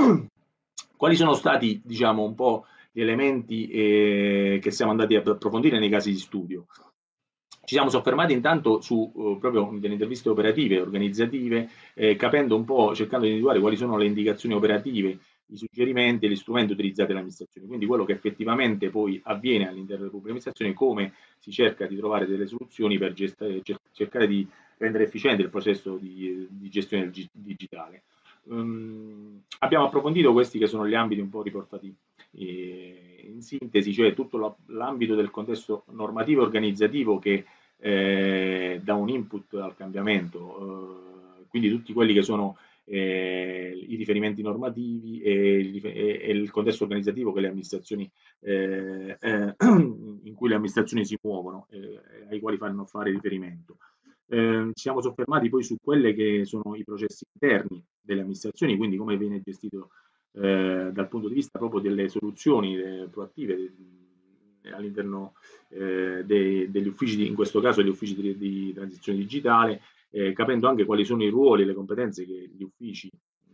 S3: quali sono stati, diciamo, un po' gli elementi eh, che siamo andati a approfondire nei casi di studio? Ci siamo soffermati intanto su uh, proprio delle interviste operative e organizzative, eh, capendo un po', cercando di individuare quali sono le indicazioni operative, i suggerimenti e gli strumenti utilizzati dall'amministrazione, quindi quello che effettivamente poi avviene all'interno delle pubbliche amministrazioni, come si cerca di trovare delle soluzioni per gestire, cercare di rendere efficiente il processo di, di gestione del digitale. Um, abbiamo approfondito questi che sono gli ambiti un po' riportati eh, in sintesi, cioè tutto l'ambito del contesto normativo e organizzativo che eh, dà un input al cambiamento, eh, quindi tutti quelli che sono eh, i riferimenti normativi e il, e, e il, contesto organizzativo che le amministrazioni eh, eh, in cui le amministrazioni si muovono, eh, ai quali fanno fare riferimento. Eh, ci siamo soffermati poi su quelli che sono i processi interni delle amministrazioni, quindi come viene gestito eh, dal punto di vista proprio delle soluzioni eh, proattive eh, all'interno eh, de, degli uffici, in questo caso gli uffici di, di transizione digitale, eh, capendo anche quali sono i ruoli e le competenze che gli uffici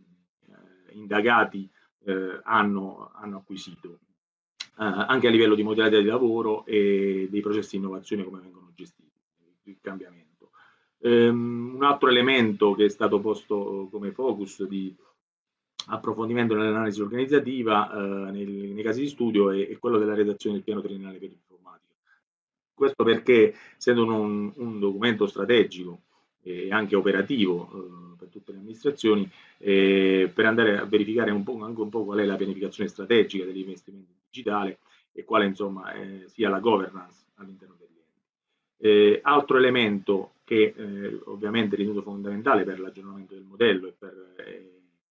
S3: eh, indagati eh, hanno, hanno acquisito, eh, anche a livello di modalità di lavoro e dei processi di innovazione, come vengono gestiti, il cambiamento. Um, un altro elemento che è stato posto come focus di approfondimento nell'analisi organizzativa eh, nei, nei casi di studio è, è quello della redazione del piano triennale per l'informatica. Questo perché, essendo un, un documento strategico e anche operativo eh, per tutte le amministrazioni, eh, per andare a verificare un po', anche un po' qual è la pianificazione strategica degli investimenti digitali e quale insomma eh, sia la governance all'interno degli enti. Eh, altro elemento che eh, ovviamente è ritenuto fondamentale per l'aggiornamento del modello e per eh,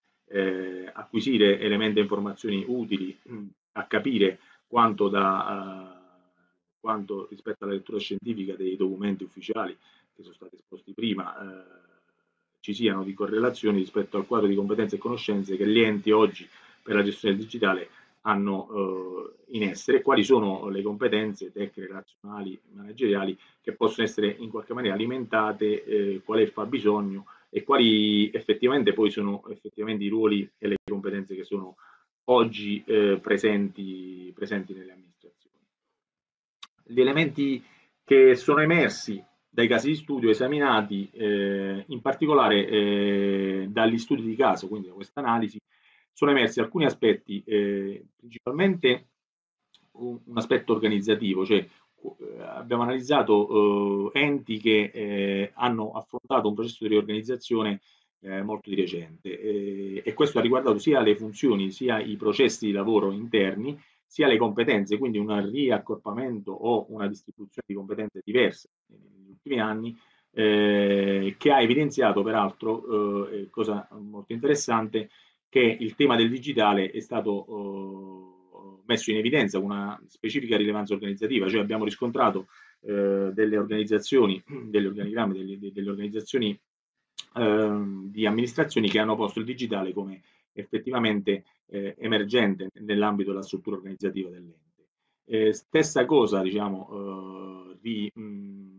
S3: eh, acquisire elementi e informazioni utili mh, a capire quanto, da, uh, quanto rispetto alla lettura scientifica dei documenti ufficiali che sono stati esposti prima uh, ci siano di correlazioni rispetto al quadro di competenze e conoscenze che gli enti oggi per la gestione del digitale hanno eh, in essere, quali sono le competenze tecniche, relazionali, manageriali che possono essere in qualche maniera alimentate, eh, qual è il fabbisogno e quali effettivamente poi sono effettivamente i ruoli e le competenze che sono oggi eh, presenti, presenti nelle amministrazioni. Gli elementi che sono emersi dai casi di studio esaminati, eh, in particolare eh, dagli studi di caso, quindi da questa analisi, sono emersi alcuni aspetti, eh, principalmente un, un, aspetto organizzativo, cioè eh, abbiamo analizzato eh, enti che eh, hanno affrontato un processo di riorganizzazione eh, molto di recente eh, e questo ha riguardato sia le funzioni sia i processi di lavoro interni sia le competenze, quindi un riaccorpamento o una distribuzione di competenze diverse negli ultimi anni, eh, che ha evidenziato peraltro, eh, cosa molto interessante, che il tema del digitale è stato eh, messo in evidenza con una specifica rilevanza organizzativa, cioè abbiamo riscontrato eh, delle organizzazioni, degli organigrammi, delle, delle organizzazioni eh, di amministrazioni che hanno posto il digitale come effettivamente eh, emergente nell'ambito della struttura organizzativa dell'ente. Eh, stessa cosa, diciamo, eh, di, mh,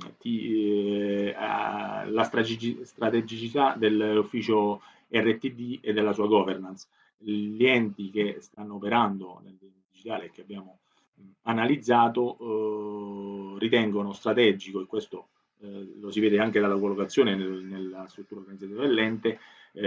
S3: di, eh, la strategicità dell'ufficio R T D e della sua governance. Gli enti che stanno operando nel digitale che abbiamo mh, analizzato eh, ritengono strategico, e questo eh, lo si vede anche dalla collocazione nel, nella struttura organizzativa dell'ente,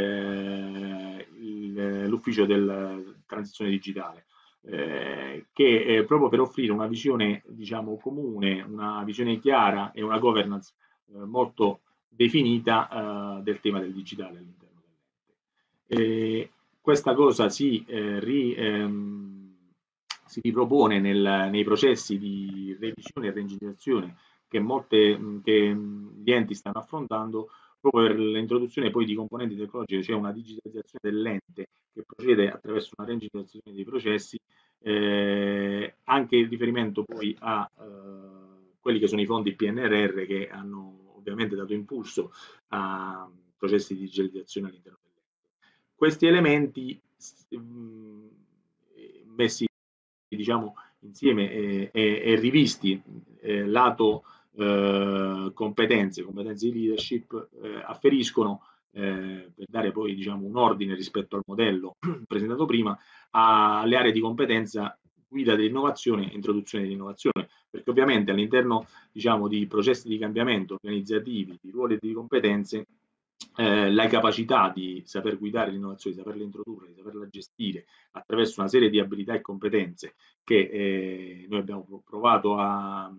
S3: eh, l'ufficio della transizione digitale, eh, che eh, proprio per offrire una visione, diciamo, comune, una visione chiara e una governance eh, molto definita eh, del tema del digitale all'interno dell'ente. Eh, questa cosa si, eh, ri, ehm, si ripropone nel, nei processi di revisione e reingegnerizzazione che, molte, che gli enti stanno affrontando, proprio per l'introduzione poi di componenti tecnologiche, cioè una digitalizzazione dell'ente che procede attraverso una reingegnerizzazione dei processi, eh, anche in riferimento poi a eh, quelli che sono i fondi P N R R che hanno ovviamente dato impulso a processi di digitalizzazione all'interno dell'ente. Questi elementi mh, messi, diciamo, insieme e, e, e rivisti eh, lato eh, competenze, competenze di leadership, eh, afferiscono, eh, per dare poi, diciamo, un ordine rispetto al modello presentato prima, alle aree di competenza guida dell'innovazione e introduzione dell'innovazione, perché ovviamente all'interno, diciamo, di processi di cambiamento organizzativi, di ruoli e di competenze, eh, la capacità di saper guidare l'innovazione, di saperla introdurre, di saperla gestire attraverso una serie di abilità e competenze che eh, noi abbiamo provato a,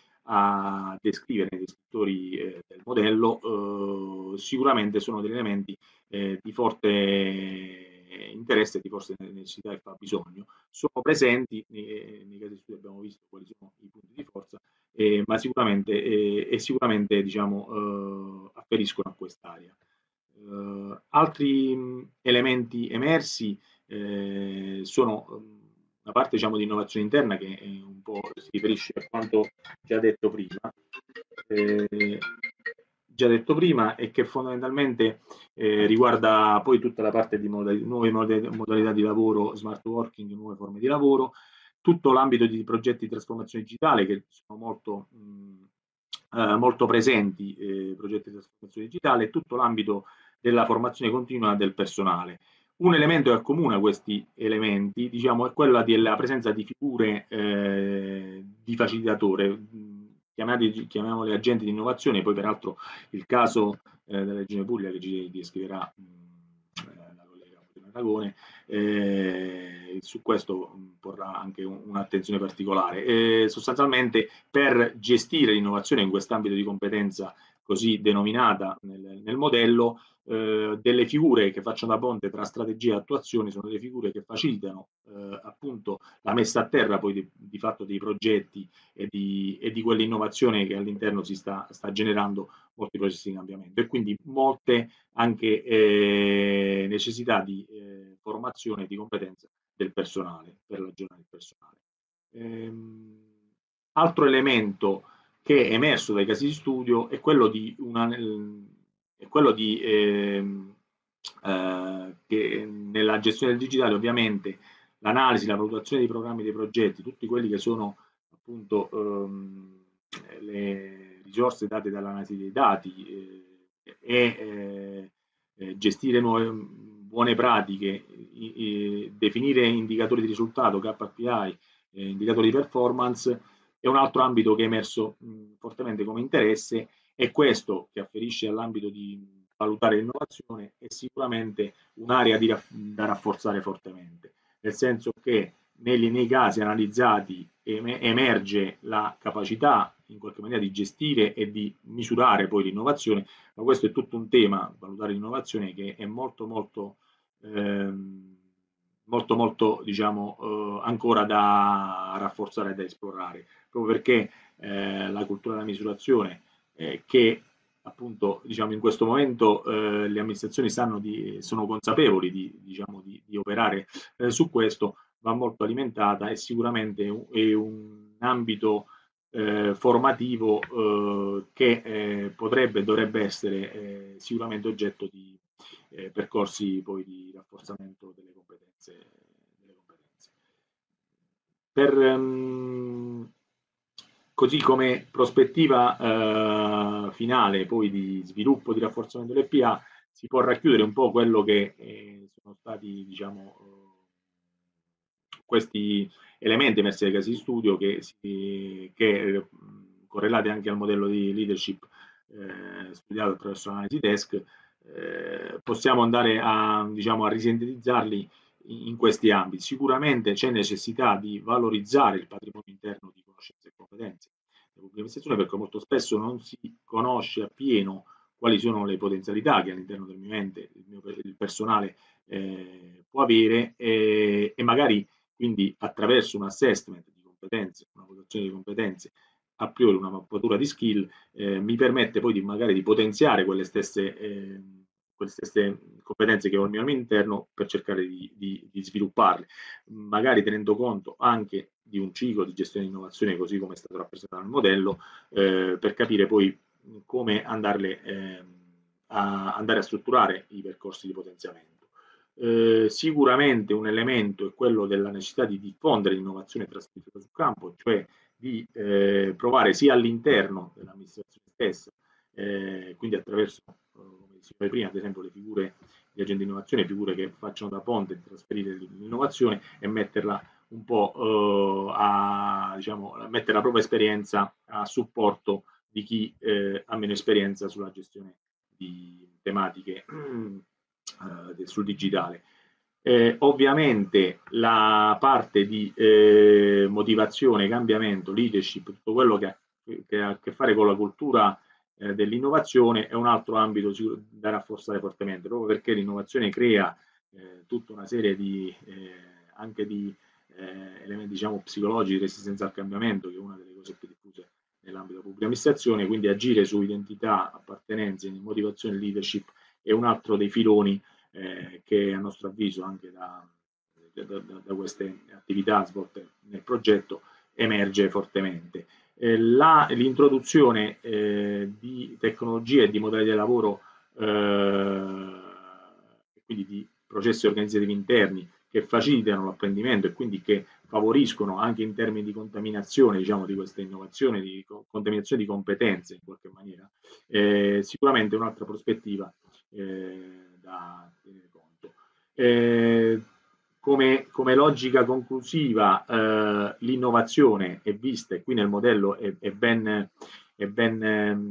S3: a descrivere nei descrittori eh, del modello, eh, sicuramente sono degli elementi eh, di forte interesse, di forte necessità e fabbisogno. Sono presenti, nei, nei casi di studio abbiamo visto quali sono i punti di forza, eh, ma sicuramente, eh, e sicuramente diciamo, eh, afferiscono a quest'area. Eh, altri mh, elementi emersi eh, sono una parte, diciamo, di innovazione interna che è un po' si riferisce a quanto già detto prima, eh, già detto prima e che fondamentalmente eh, riguarda poi tutta la parte di modalità, nuove modalità di lavoro, smart working, nuove forme di lavoro, tutto l'ambito di progetti di trasformazione digitale che sono molto, mh, eh, molto presenti, eh, progetti di trasformazione digitale, tutto l'ambito della formazione continua del personale. Un elemento che accomuna questi elementi, diciamo, è quella della presenza di figure eh, di facilitatore, chiamati, chiamiamole agenti di innovazione, poi peraltro il caso eh, della Regione Puglia che ci descriverà la collega Aragone, eh, su questo porrà anche un, un'attenzione particolare. Eh, sostanzialmente per gestire l'innovazione in quest'ambito di competenza così denominata nel, nel modello, eh, delle figure che facciano da ponte tra strategia e attuazione sono delle figure che facilitano eh, appunto la messa a terra poi di, di fatto dei progetti e di, e di quell'innovazione che all'interno si sta, sta generando molti processi di cambiamento e quindi molte anche eh, necessità di eh, formazione e di competenza del personale per l'aggiornare il personale. Ehm, altro elemento che è emerso dai casi di studio è quello di, una, è quello di ehm, eh, che nella gestione del digitale ovviamente l'analisi, la valutazione dei programmi, dei progetti, tutti quelli che sono appunto ehm, le risorse date dall'analisi dei dati eh, e eh, gestire nuove buone pratiche, i, i, definire indicatori di risultato, K P I, eh, indicatori di performance, è un altro ambito che è emerso mh, fortemente come interesse, e questo che afferisce all'ambito di valutare l'innovazione è sicuramente un'area da rafforzare fortemente, nel senso che negli, nei casi analizzati emerge la capacità in qualche maniera di gestire e di misurare poi l'innovazione, ma questo è tutto un tema, valutare l'innovazione, che è molto molto ehm, molto molto diciamo eh, ancora da rafforzare e da esplorare, proprio perché eh, la cultura della misurazione eh, che appunto diciamo in questo momento eh, le amministrazioni sanno di, sono consapevoli di, diciamo, di, di operare eh, su questo, va molto alimentata, e sicuramente è un, è un ambito eh, formativo eh, che eh, potrebbe e dovrebbe essere eh, sicuramente oggetto di eh, percorsi poi di rafforzamento delle competenze. Delle competenze. Per, um, così come prospettiva eh, finale poi di sviluppo, di rafforzamento delle P A, si può racchiudere un po' quello che eh, sono stati diciamo questi elementi emersi dai casi di studio che, si, che correlati anche al modello di leadership eh, studiato attraverso l'analisi desk, eh, possiamo andare a, diciamo, a risintetizzarli in questi ambiti. Sicuramente c'è necessità di valorizzare il patrimonio interno di conoscenze e competenze della pubblica amministrazione, perché molto spesso non si conosce appieno quali sono le potenzialità che all'interno del mio ente il, mio, il personale eh, può avere eh, e magari quindi attraverso un assessment di competenze, una valutazione di competenze, a priori una mappatura di skill, eh, mi permette poi di magari di potenziare quelle stesse, eh, quelle stesse competenze che ho al mio interno per cercare di, di, di svilupparle, magari tenendo conto anche di un ciclo di gestione di innovazione così come è stato rappresentato nel modello, eh, per capire poi come andarle, eh, a, andare a strutturare i percorsi di potenziamento. Eh, sicuramente un elemento è quello della necessità di diffondere l'innovazione trasferita sul campo, cioè di eh, provare sia all'interno dell'amministrazione stessa, eh, quindi attraverso, eh, come dicevo prima, ad esempio le figure di agenti di innovazione, figure che facciano da ponte di trasferire l'innovazione e metterla un po' eh, a, diciamo, a mettere la propria esperienza a supporto di chi eh, ha meno esperienza sulla gestione di tematiche eh, sul digitale. Eh, ovviamente la parte di eh, motivazione, cambiamento, leadership, tutto quello che ha, che ha a che fare con la cultura eh, dell'innovazione è un altro ambito da rafforzare fortemente, proprio perché l'innovazione crea eh, tutta una serie di eh, anche di eh, elementi diciamo psicologici di resistenza al cambiamento, che è una delle cose più diffuse nell'ambito della pubblica amministrazione, quindi agire su identità, appartenenze, motivazione e leadership è un altro dei filoni eh, che a nostro avviso anche da, da, da, da queste attività svolte nel progetto emerge fortemente. Eh, la, l'introduzione eh, di tecnologie e di modelli di lavoro eh, quindi di processi organizzativi interni che facilitano l'apprendimento e quindi che favoriscono anche in termini di contaminazione diciamo, di questa innovazione, di contaminazione di competenze in qualche maniera, eh, sicuramente un'altra prospettiva eh, da tenere conto. Eh, come, come logica conclusiva eh, l'innovazione è vista, e qui nel modello è, è ben, è ben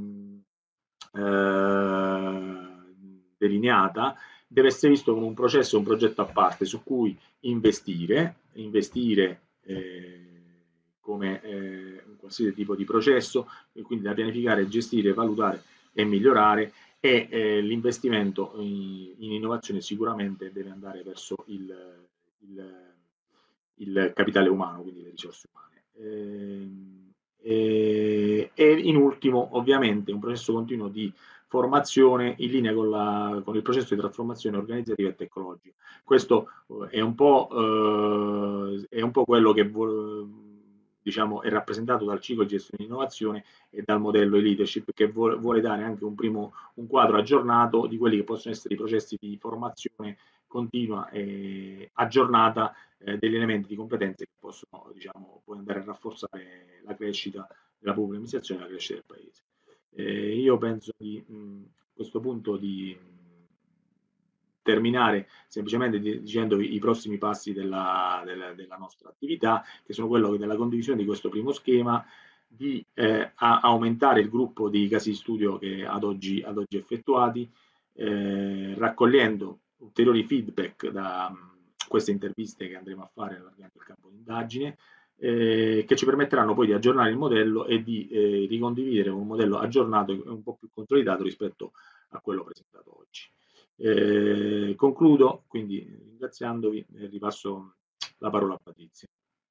S3: eh, delineata, deve essere visto come un processo, un progetto a parte su cui investire, investire eh, come eh, un qualsiasi tipo di processo, e quindi da pianificare, gestire, valutare e migliorare, e eh, l'investimento in, in innovazione sicuramente deve andare verso il, il, il capitale umano, quindi le risorse umane. Eh, e, e in ultimo, ovviamente, un processo continuo di formazione in linea con, la, con il processo di trasformazione organizzativa e tecnologica. Questo è un po', eh, è un po' quello che diciamo, è rappresentato dal ciclo di gestione di innovazione e dal modello di leadership, che vuole, vuole dare anche un primo un quadro aggiornato di quelli che possono essere i processi di formazione continua e aggiornata eh, degli elementi di competenze che possono, diciamo, poi andare a rafforzare la crescita della pubblica amministrazione e la crescita del paese. Eh, io penso di, mh, a questo punto di terminare semplicemente dicendo i prossimi passi della, della, della nostra attività, che sono quello della condivisione di questo primo schema, di eh, aumentare il gruppo di casi di studio che ad oggi, ad oggi effettuati, eh, raccogliendo ulteriori feedback da um, queste interviste che andremo a fare allargando il campo di indagine, eh, che ci permetteranno poi di aggiornare il modello e di eh, ricondividere un modello aggiornato e un po' più consolidato rispetto a quello presentato oggi. Eh, concludo quindi ringraziandovi e ripasso la parola a Patrizia.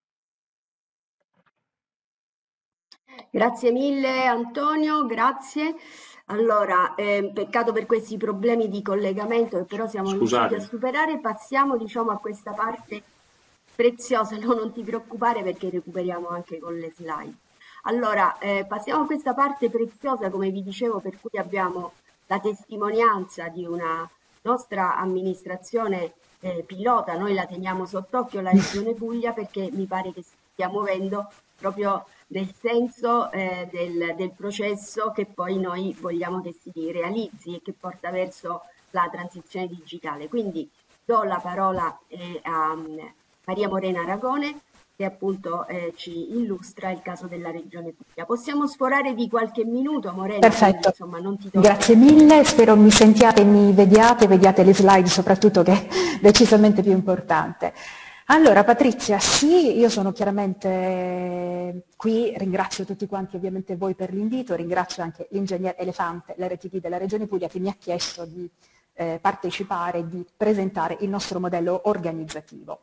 S1: Grazie mille Antonio, grazie. Allora, eh, peccato per questi problemi di collegamento che però siamo
S3: Scusate.
S1: riusciti a superare. Passiamo, diciamo, a questa parte preziosa. No, non ti preoccupare perché recuperiamo anche con le slide. Allora, eh, passiamo a questa parte preziosa, come vi dicevo, per cui abbiamo la testimonianza di una nostra amministrazione eh, pilota. Noi la teniamo sott'occhio, la Regione Puglia, perché mi pare che si stia muovendo proprio nel senso eh, del, del processo che poi noi vogliamo che si realizzi e che porta verso la transizione digitale. Quindi do la parola eh, a um, Maria Morena Aragone, che appunto eh, ci illustra il caso della Regione Puglia. Possiamo sforare di qualche minuto, Morena?
S4: Perfetto,
S1: quindi, insomma, non ti
S4: grazie mille, spero mi sentiate, mi vediate, vediate le slide soprattutto, che è decisamente più importante. Allora Patrizia, sì, io sono chiaramente qui, ringrazio tutti quanti ovviamente voi per l'invito, ringrazio anche l'ingegner Elefante, l'R T P della Regione Puglia, che mi ha chiesto di eh, partecipare, di presentare il nostro modello organizzativo.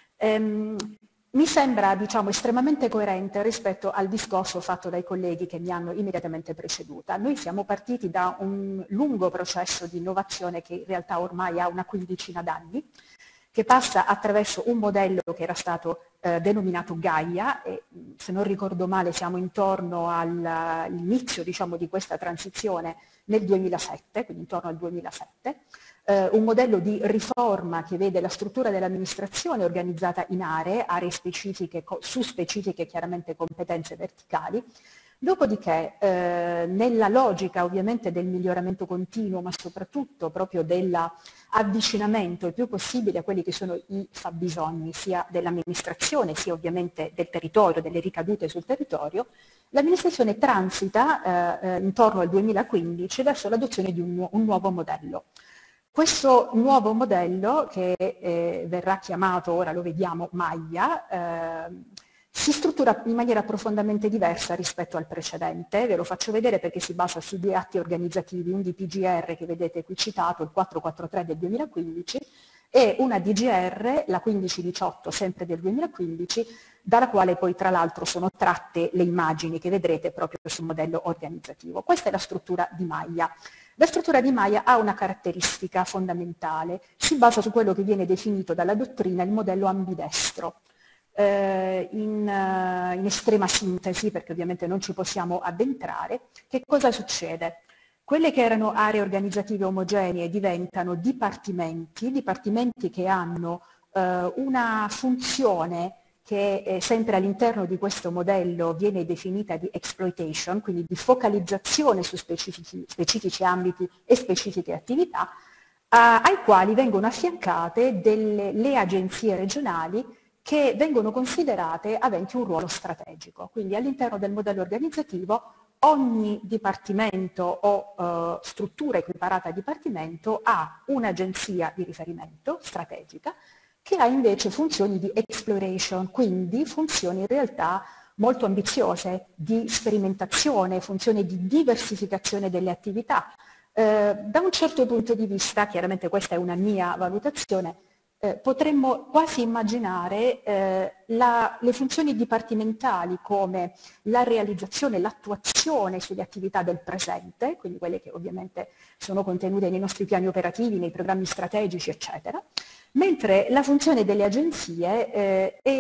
S4: Ehm, mi sembra, diciamo, estremamente coerente rispetto al discorso fatto dai colleghi che mi hanno immediatamente preceduta. Noi siamo partiti da un lungo processo di innovazione che in realtà ormai ha una quindicina d'anni, che passa attraverso un modello che era stato eh, denominato Gaia, e se non ricordo male siamo intorno all'inizio, diciamo, di questa transizione nel duemilasette, quindi intorno al duemilasette, eh, un modello di riforma che vede la struttura dell'amministrazione organizzata in aree, aree specifiche, su specifiche chiaramente competenze verticali. Dopodiché, eh, nella logica ovviamente del miglioramento continuo, ma soprattutto proprio dell'avvicinamento il più possibile a quelli che sono i fabbisogni, sia dell'amministrazione, sia ovviamente del territorio, delle ricadute sul territorio, l'amministrazione transita eh, eh, intorno al duemilaquindici verso l'adozione di un, nu un nuovo modello. Questo nuovo modello, che eh, verrà chiamato, ora lo vediamo, Maglia, eh, si struttura in maniera profondamente diversa rispetto al precedente. Ve lo faccio vedere perché si basa su due atti organizzativi, un D P G R che vedete qui citato, il quattrocentoquarantatré del duemilaquindici, e una D G R, la quindici diciotto, sempre del duemilaquindici, dalla quale poi tra l'altro sono tratte le immagini che vedrete proprio sul modello organizzativo. Questa è la struttura di Maglia. La struttura di Maglia ha una caratteristica fondamentale, si basa su quello che viene definito dalla dottrina il modello ambidestro. In, in estrema sintesi, perché ovviamente non ci possiamo addentrare, che cosa succede? Quelle che erano aree organizzative omogenee diventano dipartimenti, dipartimenti che hanno eh, una funzione che eh, sempre all'interno di questo modello viene definita di exploitation, quindi di focalizzazione su specifici, specifici ambiti e specifiche attività, eh, ai quali vengono affiancate delle, le agenzie regionali che vengono considerate aventi un ruolo strategico. Quindi all'interno del modello organizzativo ogni dipartimento o eh, struttura equiparata a dipartimento ha un'agenzia di riferimento strategica che ha invece funzioni di exploration, quindi funzioni in realtà molto ambiziose di sperimentazione, funzioni di diversificazione delle attività. Eh, da un certo punto di vista, chiaramente questa è una mia valutazione, Eh, potremmo quasi immaginare eh, la, le funzioni dipartimentali come la realizzazione, l'attuazione sulle attività del presente, quindi quelle che ovviamente sono contenute nei nostri piani operativi, nei programmi strategici, eccetera, mentre la funzione delle agenzie eh, è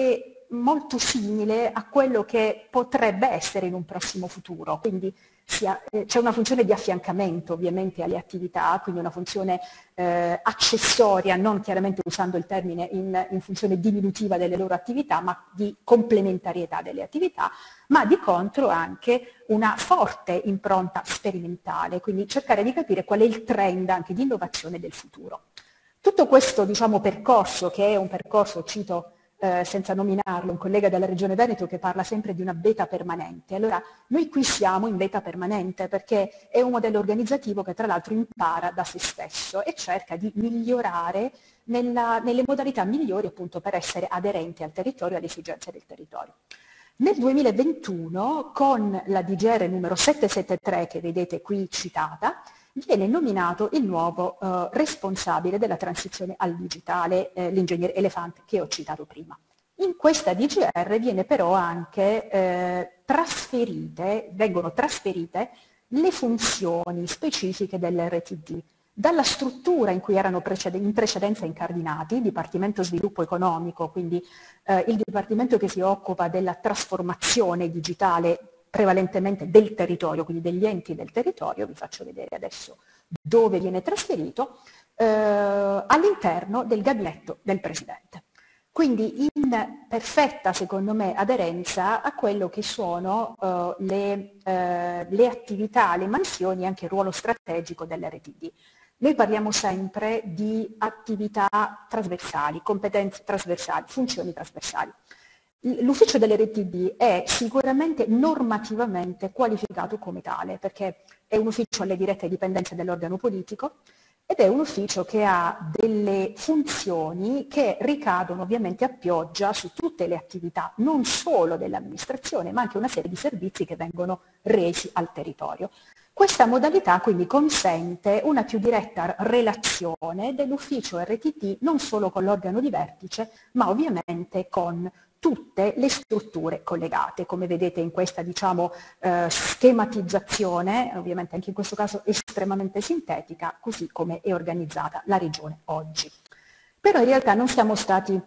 S4: molto simile a quello che potrebbe essere in un prossimo futuro, quindi eh, c'è una funzione di affiancamento ovviamente alle attività, quindi una funzione eh, accessoria, non chiaramente usando il termine in, in funzione diminutiva delle loro attività, ma di complementarietà delle attività, ma di contro anche una forte impronta sperimentale, quindi cercare di capire qual è il trend anche di innovazione del futuro. Tutto questo, diciamo, percorso, che è un percorso, cito eh, senza nominarlo, un collega della Regione Veneto che parla sempre di una beta permanente. Allora, noi qui siamo in beta permanente perché è un modello organizzativo che tra l'altro impara da se stesso e cerca di migliorare nella, nelle modalità migliori appunto per essere aderenti al territorio e alle esigenze del territorio. Nel duemilaventuno, con la D G R numero settecentosettantatré che vedete qui citata, viene nominato il nuovo eh, responsabile della transizione al digitale, eh, l'ingegner Elefante che ho citato prima. In questa D G R viene però anche eh, trasferite, vengono trasferite le funzioni specifiche dell'R T D, dalla struttura in cui erano preced- in precedenza incardinati, Dipartimento Sviluppo Economico, quindi eh, il Dipartimento che si occupa della trasformazione digitale prevalentemente del territorio, quindi degli enti del territorio, vi faccio vedere adesso dove viene trasferito, eh, all'interno del gabinetto del Presidente. Quindi in perfetta, secondo me, aderenza a quello che sono eh, le, eh, le attività, le mansioni e anche il ruolo strategico dell'R T D. Noi parliamo sempre di attività trasversali, competenze trasversali, funzioni trasversali. L'ufficio dell'R T D è sicuramente normativamente qualificato come tale, perché è un ufficio alle dirette dipendenze dell'organo politico ed è un ufficio che ha delle funzioni che ricadono ovviamente a pioggia su tutte le attività, non solo dell'amministrazione, ma anche una serie di servizi che vengono resi al territorio. Questa modalità quindi consente una più diretta relazione dell'ufficio R T D non solo con l'organo di vertice, ma ovviamente con tutte le strutture collegate, come vedete in questa diciamo, eh, schematizzazione, ovviamente anche in questo caso estremamente sintetica, così come è organizzata la Regione oggi. Però in realtà non siamo stati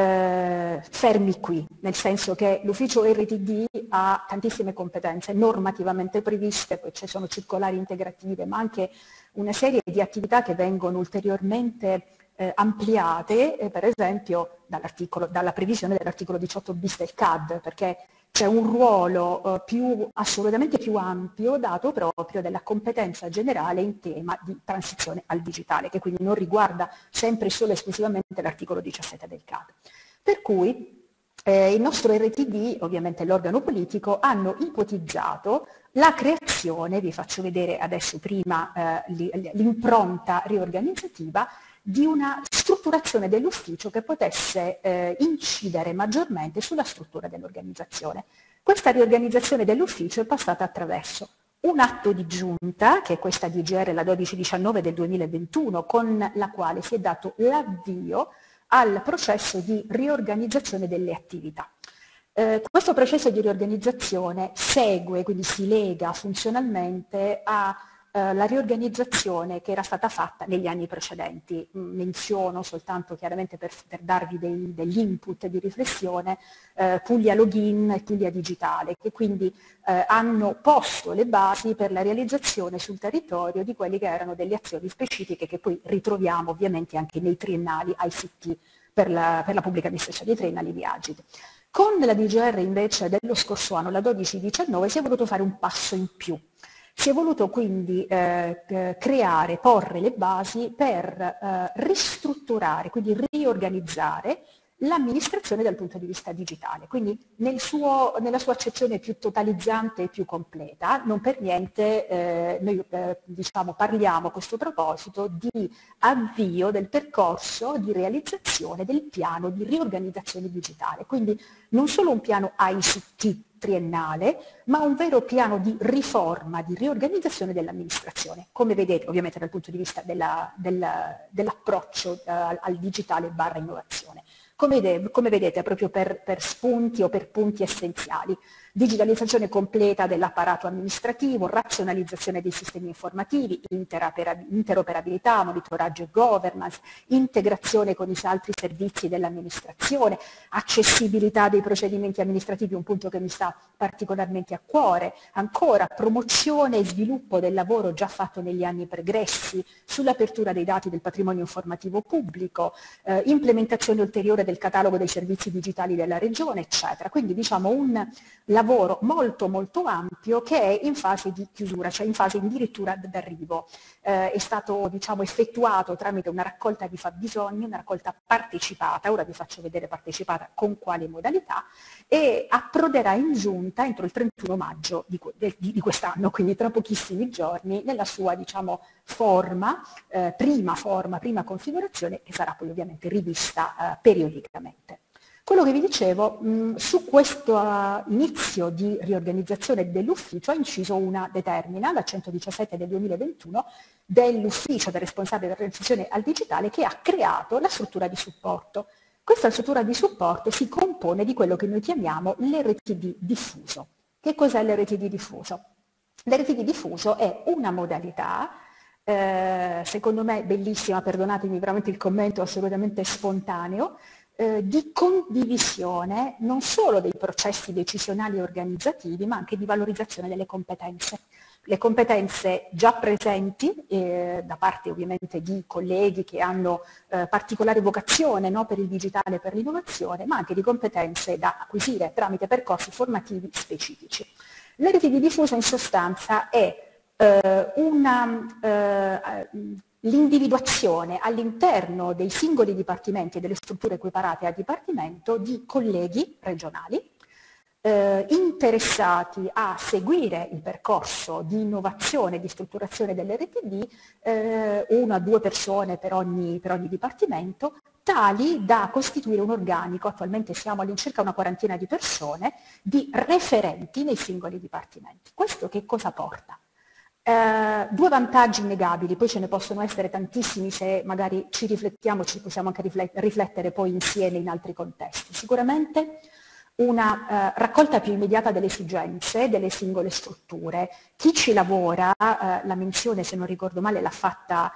S4: eh, fermi qui, nel senso che l'ufficio R T D ha tantissime competenze normativamente previste, poi ci sono circolari integrative, ma anche una serie di attività che vengono ulteriormente Eh, ampliate, eh, per esempio dalla previsione dell'articolo diciotto bis del C A D, perché c'è un ruolo eh, più, assolutamente più ampio dato proprio della competenza generale in tema di transizione al digitale, che quindi non riguarda sempre solo esclusivamente l'articolo diciassette del C A D. Per cui eh, il nostro R T D, ovviamente l'organo politico, hanno ipotizzato la creazione, vi faccio vedere adesso prima eh, l'impronta riorganizzativa, di una strutturazione dell'ufficio che potesse eh, incidere maggiormente sulla struttura dell'organizzazione. Questa riorganizzazione dell'ufficio è passata attraverso un atto di giunta, che è questa D G R, la dodici diciannove del duemilaventuno, con la quale si è dato l'avvio al processo di riorganizzazione delle attività. Eh, questo processo di riorganizzazione segue, quindi si lega funzionalmente a Uh, la riorganizzazione che era stata fatta negli anni precedenti. Menziono soltanto chiaramente per, per darvi dei, degli input di riflessione uh, Puglia Login e Puglia Digitale, che quindi uh, hanno posto le basi per la realizzazione sul territorio di quelle che erano delle azioni specifiche che poi ritroviamo ovviamente anche nei triennali I C T per la, per la pubblica amministrazione, i triennali di Agid. Con la D G R invece dello scorso anno, la dodici diciannove, si è voluto fare un passo in più. Si è voluto quindi eh, creare, porre le basi per eh, ristrutturare, quindi riorganizzare l'amministrazione dal punto di vista digitale, quindi nel suo, nella sua accezione più totalizzante e più completa. Non per niente eh, noi eh, diciamo, parliamo a questo proposito di avvio del percorso di realizzazione del piano di riorganizzazione digitale, quindi non solo un piano I C T triennale, ma un vero piano di riforma, di riorganizzazione dell'amministrazione, come vedete ovviamente dal punto di vista della, della, dell'approccio eh, al digitale barra innovazione. Come, come vedete, proprio per, per spunti o per punti essenziali, digitalizzazione completa dell'apparato amministrativo, razionalizzazione dei sistemi informativi, interoperabilità, monitoraggio e governance, integrazione con i altri servizi dell'amministrazione, accessibilità dei procedimenti amministrativi, un punto che mi sta particolarmente a cuore, ancora promozione e sviluppo del lavoro già fatto negli anni pregressi, sull'apertura dei dati del patrimonio informativo pubblico, eh, implementazione ulteriore del catalogo dei servizi digitali della Regione, eccetera. Quindi diciamo un lavoro molto molto ampio che è in fase di chiusura, cioè in fase addirittura d'arrivo. Eh, è stato diciamo, effettuato tramite una raccolta di fabbisogni, una raccolta partecipata, ora vi faccio vedere partecipata con quali modalità, e approderà in giunta entro il trentuno maggio di, di, di quest'anno, quindi tra pochissimi giorni, nella sua diciamo, forma, eh, prima forma, prima configurazione, che sarà poi ovviamente rivista eh, periodicamente. Quello che vi dicevo, mh, su questo uh, inizio di riorganizzazione dell'ufficio ha inciso una determina, la centodiciassette del duemilaventuno, dell'ufficio del responsabile della transizione al digitale, che ha creato la struttura di supporto. Questa struttura di supporto si compone di quello che noi chiamiamo l'R T D diffuso. Che cos'è l'R T D diffuso? L'R T D diffuso è una modalità, eh, secondo me bellissima, perdonatemi veramente il commento assolutamente spontaneo, eh, di condivisione non solo dei processi decisionali e organizzativi, ma anche di valorizzazione delle competenze. Le competenze già presenti eh, da parte ovviamente di colleghi che hanno eh, particolare vocazione, no, per il digitale e per l'innovazione, ma anche di competenze da acquisire tramite percorsi formativi specifici. L'R T D diffusa in sostanza è eh, una... Eh, l'individuazione all'interno dei singoli dipartimenti e delle strutture equiparate a dipartimento di colleghi regionali eh, interessati a seguire il percorso di innovazione e di strutturazione dell'R T D, eh, una o due persone per ogni, per ogni dipartimento, tali da costituire un organico, attualmente siamo all'incirca una quarantina di persone, di referenti nei singoli dipartimenti. Questo che cosa porta? Uh, due vantaggi innegabili, poi ce ne possono essere tantissimi se magari ci riflettiamo, ci possiamo anche riflettere poi insieme in altri contesti. Sicuramente una uh, raccolta più immediata delle esigenze delle singole strutture. Chi ci lavora, uh, la menzione se non ricordo male l'ha fatta,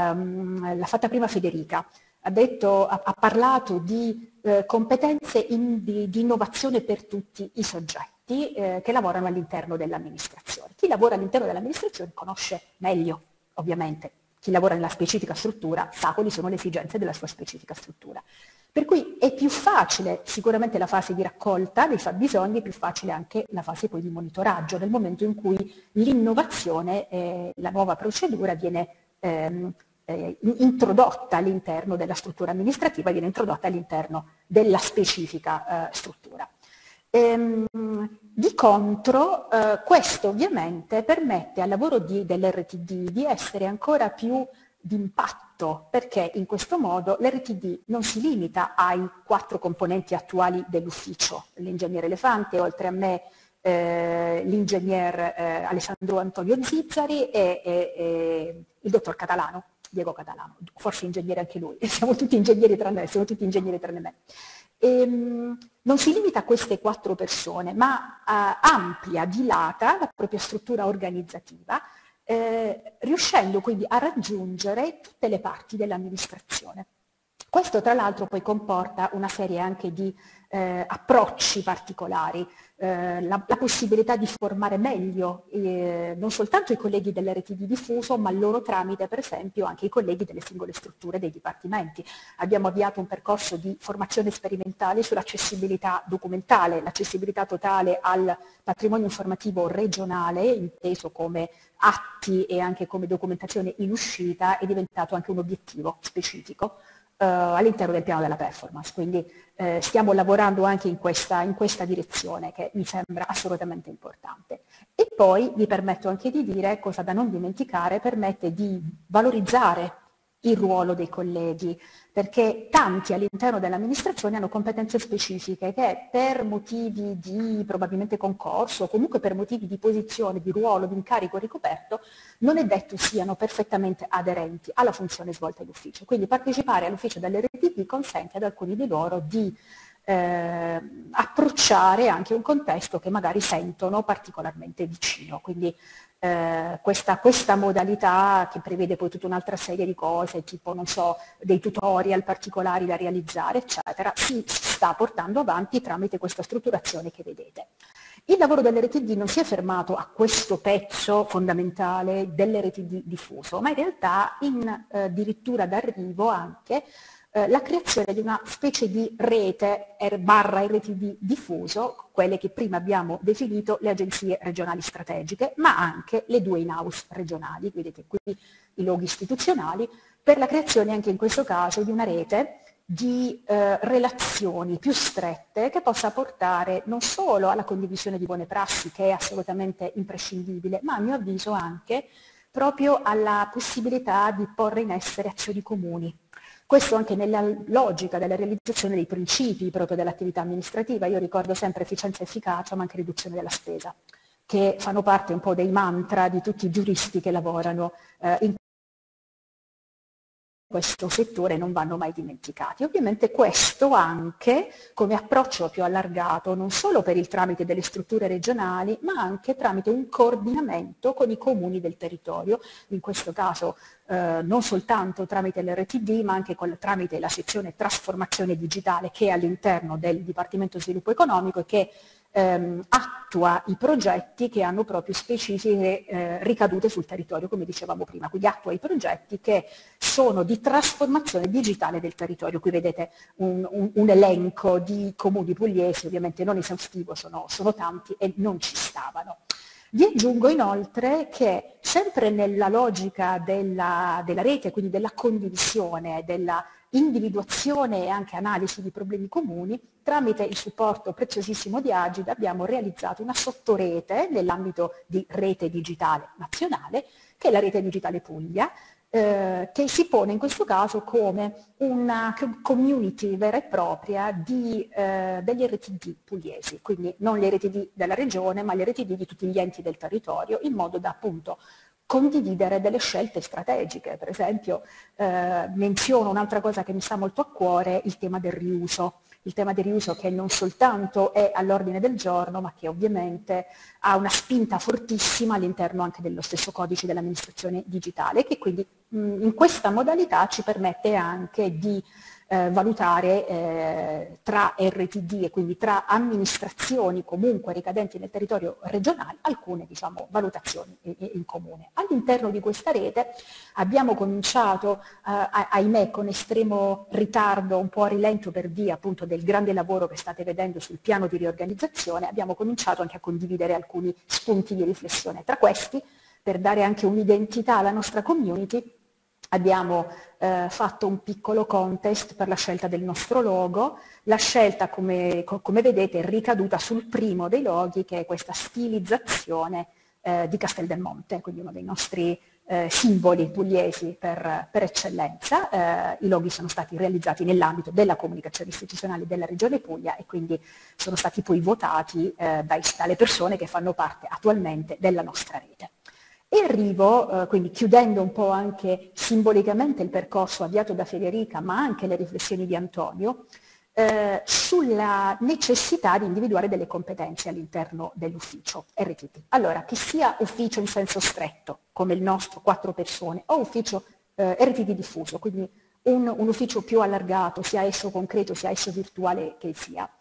S4: um, l'ha fatta prima Federica, ha, detto, ha, ha parlato di uh, competenze in, di, di innovazione per tutti i soggetti che lavorano all'interno dell'amministrazione. Chi lavora all'interno dell'amministrazione conosce meglio, ovviamente. Chi lavora nella specifica struttura sa quali sono le esigenze della sua specifica struttura. Per cui è più facile sicuramente la fase di raccolta dei fabbisogni, è più facile anche la fase poi di monitoraggio, nel momento in cui l'innovazione, eh, la nuova procedura viene ehm, eh, introdotta all'interno della struttura amministrativa, viene introdotta all'interno della specifica eh, struttura. Ehm, di contro, eh, questo ovviamente permette al lavoro dell'R T D di essere ancora più d'impatto, perché in questo modo l'R T D non si limita ai quattro componenti attuali dell'ufficio, l'ingegnere Elefante, oltre a me eh, l'ingegner eh, Alessandro Antonio Zizzari e, e, e il dottor Catalano, Diego Catalano, forse ingegnere anche lui, siamo tutti ingegneri tranne, siamo tutti ingegneri tranne me. E, non si limita a queste quattro persone, ma eh, amplia, dilata la propria struttura organizzativa, eh, riuscendo quindi a raggiungere tutte le parti dell'amministrazione. Questo tra l'altro poi comporta una serie anche di eh, approcci particolari, eh, la, la possibilità di formare meglio eh, non soltanto i colleghi dell'R T D diffuso, ma loro tramite per esempio anche i colleghi delle singole strutture dei dipartimenti. Abbiamo avviato un percorso di formazione sperimentale sull'accessibilità documentale, l'accessibilità totale al patrimonio informativo regionale, inteso come atti e anche come documentazione in uscita, è diventato anche un obiettivo specifico Uh, all'interno del piano della performance, quindi uh, stiamo lavorando anche in questa, in questa direzione che mi sembra assolutamente importante. E poi vi permetto anche di dire, cosa da non dimenticare, permette di valorizzare il ruolo dei colleghi, perché tanti all'interno dell'amministrazione hanno competenze specifiche che per motivi di probabilmente concorso o comunque per motivi di posizione, di ruolo, di incarico ricoperto, non è detto siano perfettamente aderenti alla funzione svolta dall'ufficio. Quindi partecipare all'ufficio dell'R T D consente ad alcuni di loro di eh, approcciare anche un contesto che magari sentono particolarmente vicino. Quindi eh, questa, questa modalità, che prevede poi tutta un'altra serie di cose, tipo, non so, dei tutorial particolari da realizzare, eccetera, si, si sta portando avanti tramite questa strutturazione che vedete. Il lavoro dell'R T D non si è fermato a questo pezzo fondamentale dell'R T D diffuso, ma in realtà in eh, addirittura d'arrivo anche eh, la creazione di una specie di rete barra R T D diffuso, quelle che prima abbiamo definito le agenzie regionali strategiche, ma anche le due in-house regionali, vedete qui i loghi istituzionali, per la creazione anche in questo caso di una rete di eh, relazioni più strette che possa portare non solo alla condivisione di buone prassi, che è assolutamente imprescindibile, ma a mio avviso anche proprio alla possibilità di porre in essere azioni comuni. Questo anche nella logica della realizzazione dei principi proprio dell'attività amministrativa. Io ricordo sempre efficienza e efficacia, ma anche riduzione della spesa, che fanno parte un po' dei mantra di tutti i giuristi che lavorano eh, in questo settore, non vanno mai dimenticati. Ovviamente questo anche come approccio più allargato, non solo per il tramite delle strutture regionali, ma anche tramite un coordinamento con i comuni del territorio, in questo caso eh, non soltanto tramite l'R T D, ma anche con, tramite la sezione trasformazione digitale che è all'interno del Dipartimento Sviluppo Economico e che ehm, attua i progetti che hanno proprio specifiche eh, ricadute sul territorio, come dicevamo prima, quindi attua i progetti che sono di trasformazione digitale del territorio. Qui vedete un, un, un elenco di comuni pugliesi, ovviamente non esaustivo, sono, sono tanti e non ci stavano. Vi aggiungo inoltre che sempre nella logica della, della rete, quindi della condivisione, della individuazione e anche analisi di problemi comuni, tramite il supporto preziosissimo di Agid abbiamo realizzato una sottorete nell'ambito di rete digitale nazionale, che è la rete digitale Puglia, eh, che si pone in questo caso come una community vera e propria di, eh, degli R T D pugliesi, quindi non gli R T D della regione, ma gli R T D di tutti gli enti del territorio, in modo da appunto condividere delle scelte strategiche. Per esempio eh, menziono un'altra cosa che mi sta molto a cuore, il tema del riuso. Il tema del riuso che non soltanto è all'ordine del giorno, ma che ovviamente ha una spinta fortissima all'interno anche dello stesso codice dell'amministrazione digitale, che quindi mh, in questa modalità ci permette anche di Eh, valutare eh, tra R T D e quindi tra amministrazioni comunque ricadenti nel territorio regionale alcune, diciamo, valutazioni in, in comune. All'interno di questa rete abbiamo cominciato, eh, ahimè con estremo ritardo, un po' a rilento per via appunto del grande lavoro che state vedendo sul piano di riorganizzazione, abbiamo cominciato anche a condividere alcuni spunti di riflessione. Tra questi, per dare anche un'identità alla nostra community, abbiamo eh, fatto un piccolo contest per la scelta del nostro logo. La scelta, come, come vedete, è ricaduta sul primo dei loghi, che è questa stilizzazione eh, di Castel del Monte, quindi uno dei nostri eh, simboli pugliesi per, per eccellenza. Eh, I loghi sono stati realizzati nell'ambito della comunicazione istituzionale della Regione Puglia e quindi sono stati poi votati eh, dai, dalle persone che fanno parte attualmente della nostra rete. E arrivo, eh, quindi chiudendo un po' anche simbolicamente il percorso avviato da Federica, ma anche le riflessioni di Antonio, eh, sulla necessità di individuare delle competenze all'interno dell'ufficio R T D. Allora, che sia ufficio in senso stretto, come il nostro, quattro persone, o ufficio eh, R T D diffuso, quindi un, un ufficio più allargato, sia esso concreto, sia esso virtuale che sia.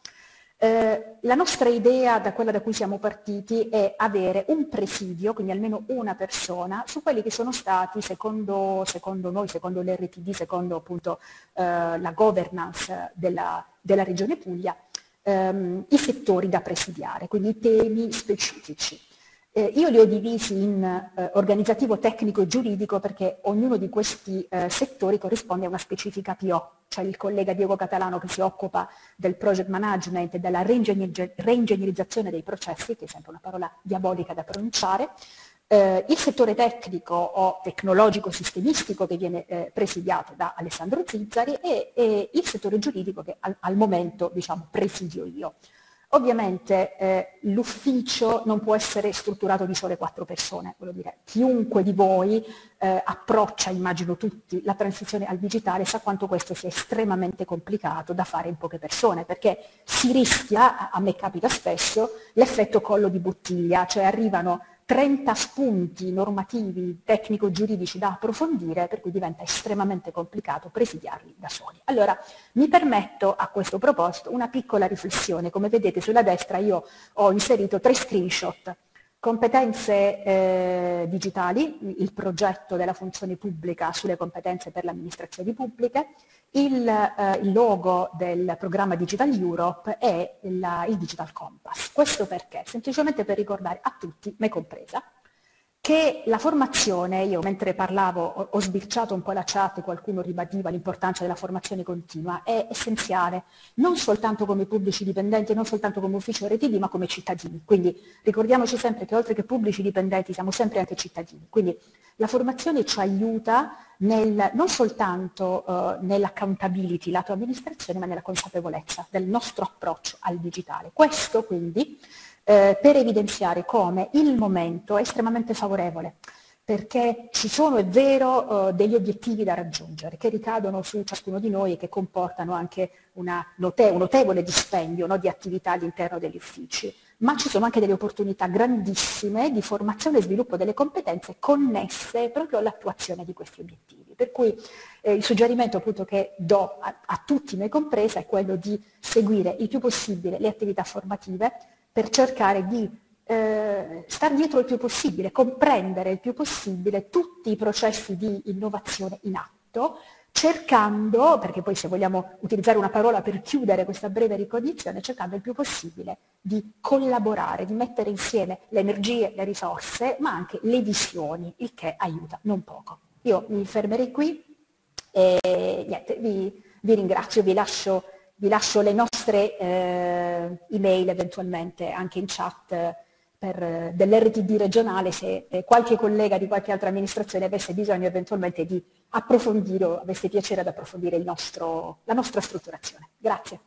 S4: Eh, la nostra idea, da quella da cui siamo partiti, è avere un presidio, quindi almeno una persona, su quelli che sono stati, secondo, secondo noi, secondo l'R T D, secondo appunto eh, la governance della, della Regione Puglia, ehm, i settori da presidiare, quindi i temi specifici. Eh, io li ho divisi in eh, organizzativo, tecnico e giuridico perché ognuno di questi eh, settori corrisponde a una specifica P O. C'è il collega Diego Catalano che si occupa del project management e della reingegnerizzazione dei processi, che è sempre una parola diabolica da pronunciare, eh, il settore tecnico o tecnologico-sistemistico che viene eh, presidiato da Alessandro Zizzari e, e il settore giuridico che al, al momento, diciamo, presidio io. Ovviamente eh, l'ufficio non può essere strutturato di sole quattro persone, voglio dire, chiunque di voi eh, approccia, immagino tutti, la transizione al digitale sa quanto questo sia estremamente complicato da fare in poche persone, perché si rischia, a me capita spesso, l'effetto collo di bottiglia, cioè arrivano trenta spunti normativi, tecnico-giuridici da approfondire, per cui diventa estremamente complicato presidiarli da soli. Allora, mi permetto a questo proposito una piccola riflessione. Come vedete sulla destra io ho inserito tre screenshot. Competenze eh, digitali, il progetto della funzione pubblica sulle competenze per le amministrazioni pubbliche, il, eh, il logo del programma Digital Europe e il, il Digital Compass. Questo perché? Semplicemente per ricordare a tutti, me compresa, che la formazione, io mentre parlavo ho, ho sbirciato un po' la chat, qualcuno ribadiva l'importanza della formazione continua, è essenziale, non soltanto come pubblici dipendenti, non soltanto come ufficio R T D, ma come cittadini. Quindi ricordiamoci sempre che oltre che pubblici dipendenti siamo sempre anche cittadini. Quindi la formazione ci aiuta nel, non soltanto uh, nell'accountability, lato amministrazione, ma nella consapevolezza del nostro approccio al digitale. Questo quindi Eh, per evidenziare come il momento è estremamente favorevole, perché ci sono, è vero, eh, degli obiettivi da raggiungere che ricadono su ciascuno di noi e che comportano anche una note- un notevole dispendio, no, di attività all'interno degli uffici, ma ci sono anche delle opportunità grandissime di formazione e sviluppo delle competenze connesse proprio all'attuazione di questi obiettivi. Per cui eh, il suggerimento appunto che do a, a tutti, me compresa, è quello di seguire il più possibile le attività formative per cercare di eh, stare dietro il più possibile, comprendere il più possibile tutti i processi di innovazione in atto, cercando, perché poi se vogliamo utilizzare una parola per chiudere questa breve ricognizione, cercando il più possibile di collaborare, di mettere insieme le energie, le risorse, ma anche le visioni, il che aiuta non poco. Io mi fermerei qui e niente, vi, vi ringrazio, vi lascio Vi lascio le nostre eh, email eventualmente anche in chat eh, per eh, dell'R T D regionale se eh, qualche collega di qualche altra amministrazione avesse bisogno eventualmente di approfondire o avesse piacere ad approfondire il nostro, la nostra strutturazione. Grazie.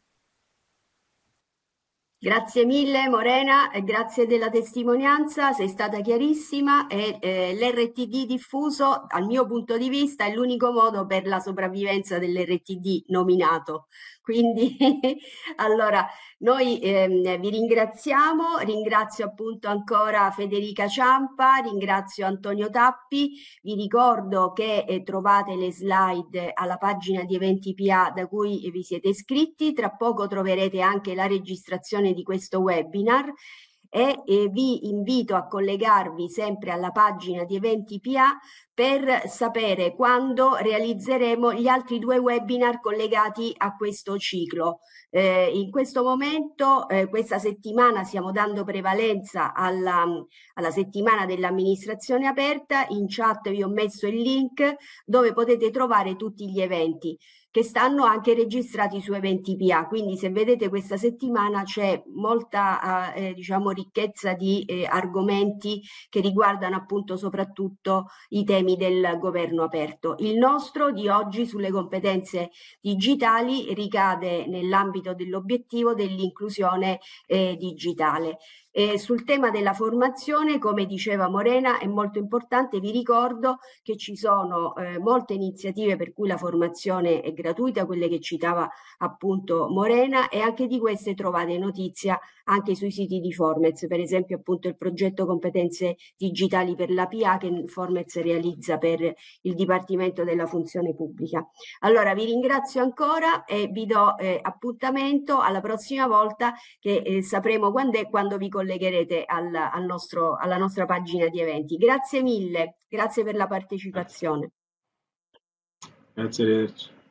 S1: Grazie mille Morena, e grazie della testimonianza, sei stata chiarissima e eh, l'R T D diffuso dal mio punto di vista è l'unico modo per la sopravvivenza dell'R T D nominato. Quindi allora noi ehm, vi ringraziamo, ringrazio appunto ancora Federica Ciampa, ringrazio Antonio Tappi, vi ricordo che eh, trovate le slide alla pagina di eventi P A da cui vi siete iscritti, tra poco troverete anche la registrazione di questo webinar e eh, vi invito a collegarvi sempre alla pagina di eventi P A per sapere quando realizzeremo gli altri due webinar collegati a questo ciclo. Eh, in questo momento, eh, questa settimana, stiamo dando prevalenza alla, alla settimana dell'amministrazione aperta. In chat vi ho messo il link dove potete trovare tutti gli eventi che stanno anche registrati su eventi P A, quindi se vedete questa settimana c'è molta eh, diciamo ricchezza di eh, argomenti che riguardano appunto soprattutto i temi del governo aperto. Il nostro di oggi sulle competenze digitali ricade nell'ambito dell'obiettivo dell'inclusione eh, digitale. E sul tema della formazione, come diceva Morena, è molto importante, vi ricordo che ci sono eh, molte iniziative per cui la formazione è gratuita, quelle che citava appunto Morena, e anche di queste trovate notizia anche sui siti di Formez, per esempio appunto il progetto competenze digitali per la P A che Formez realizza per il Dipartimento della Funzione Pubblica. Allora vi ringrazio ancora e vi do eh, appuntamento alla prossima volta che eh, sapremo quando è, quando vi collegherete al, al nostro, alla nostra pagina di eventi. Grazie mille, grazie per la partecipazione.
S3: Grazie, arrivederci.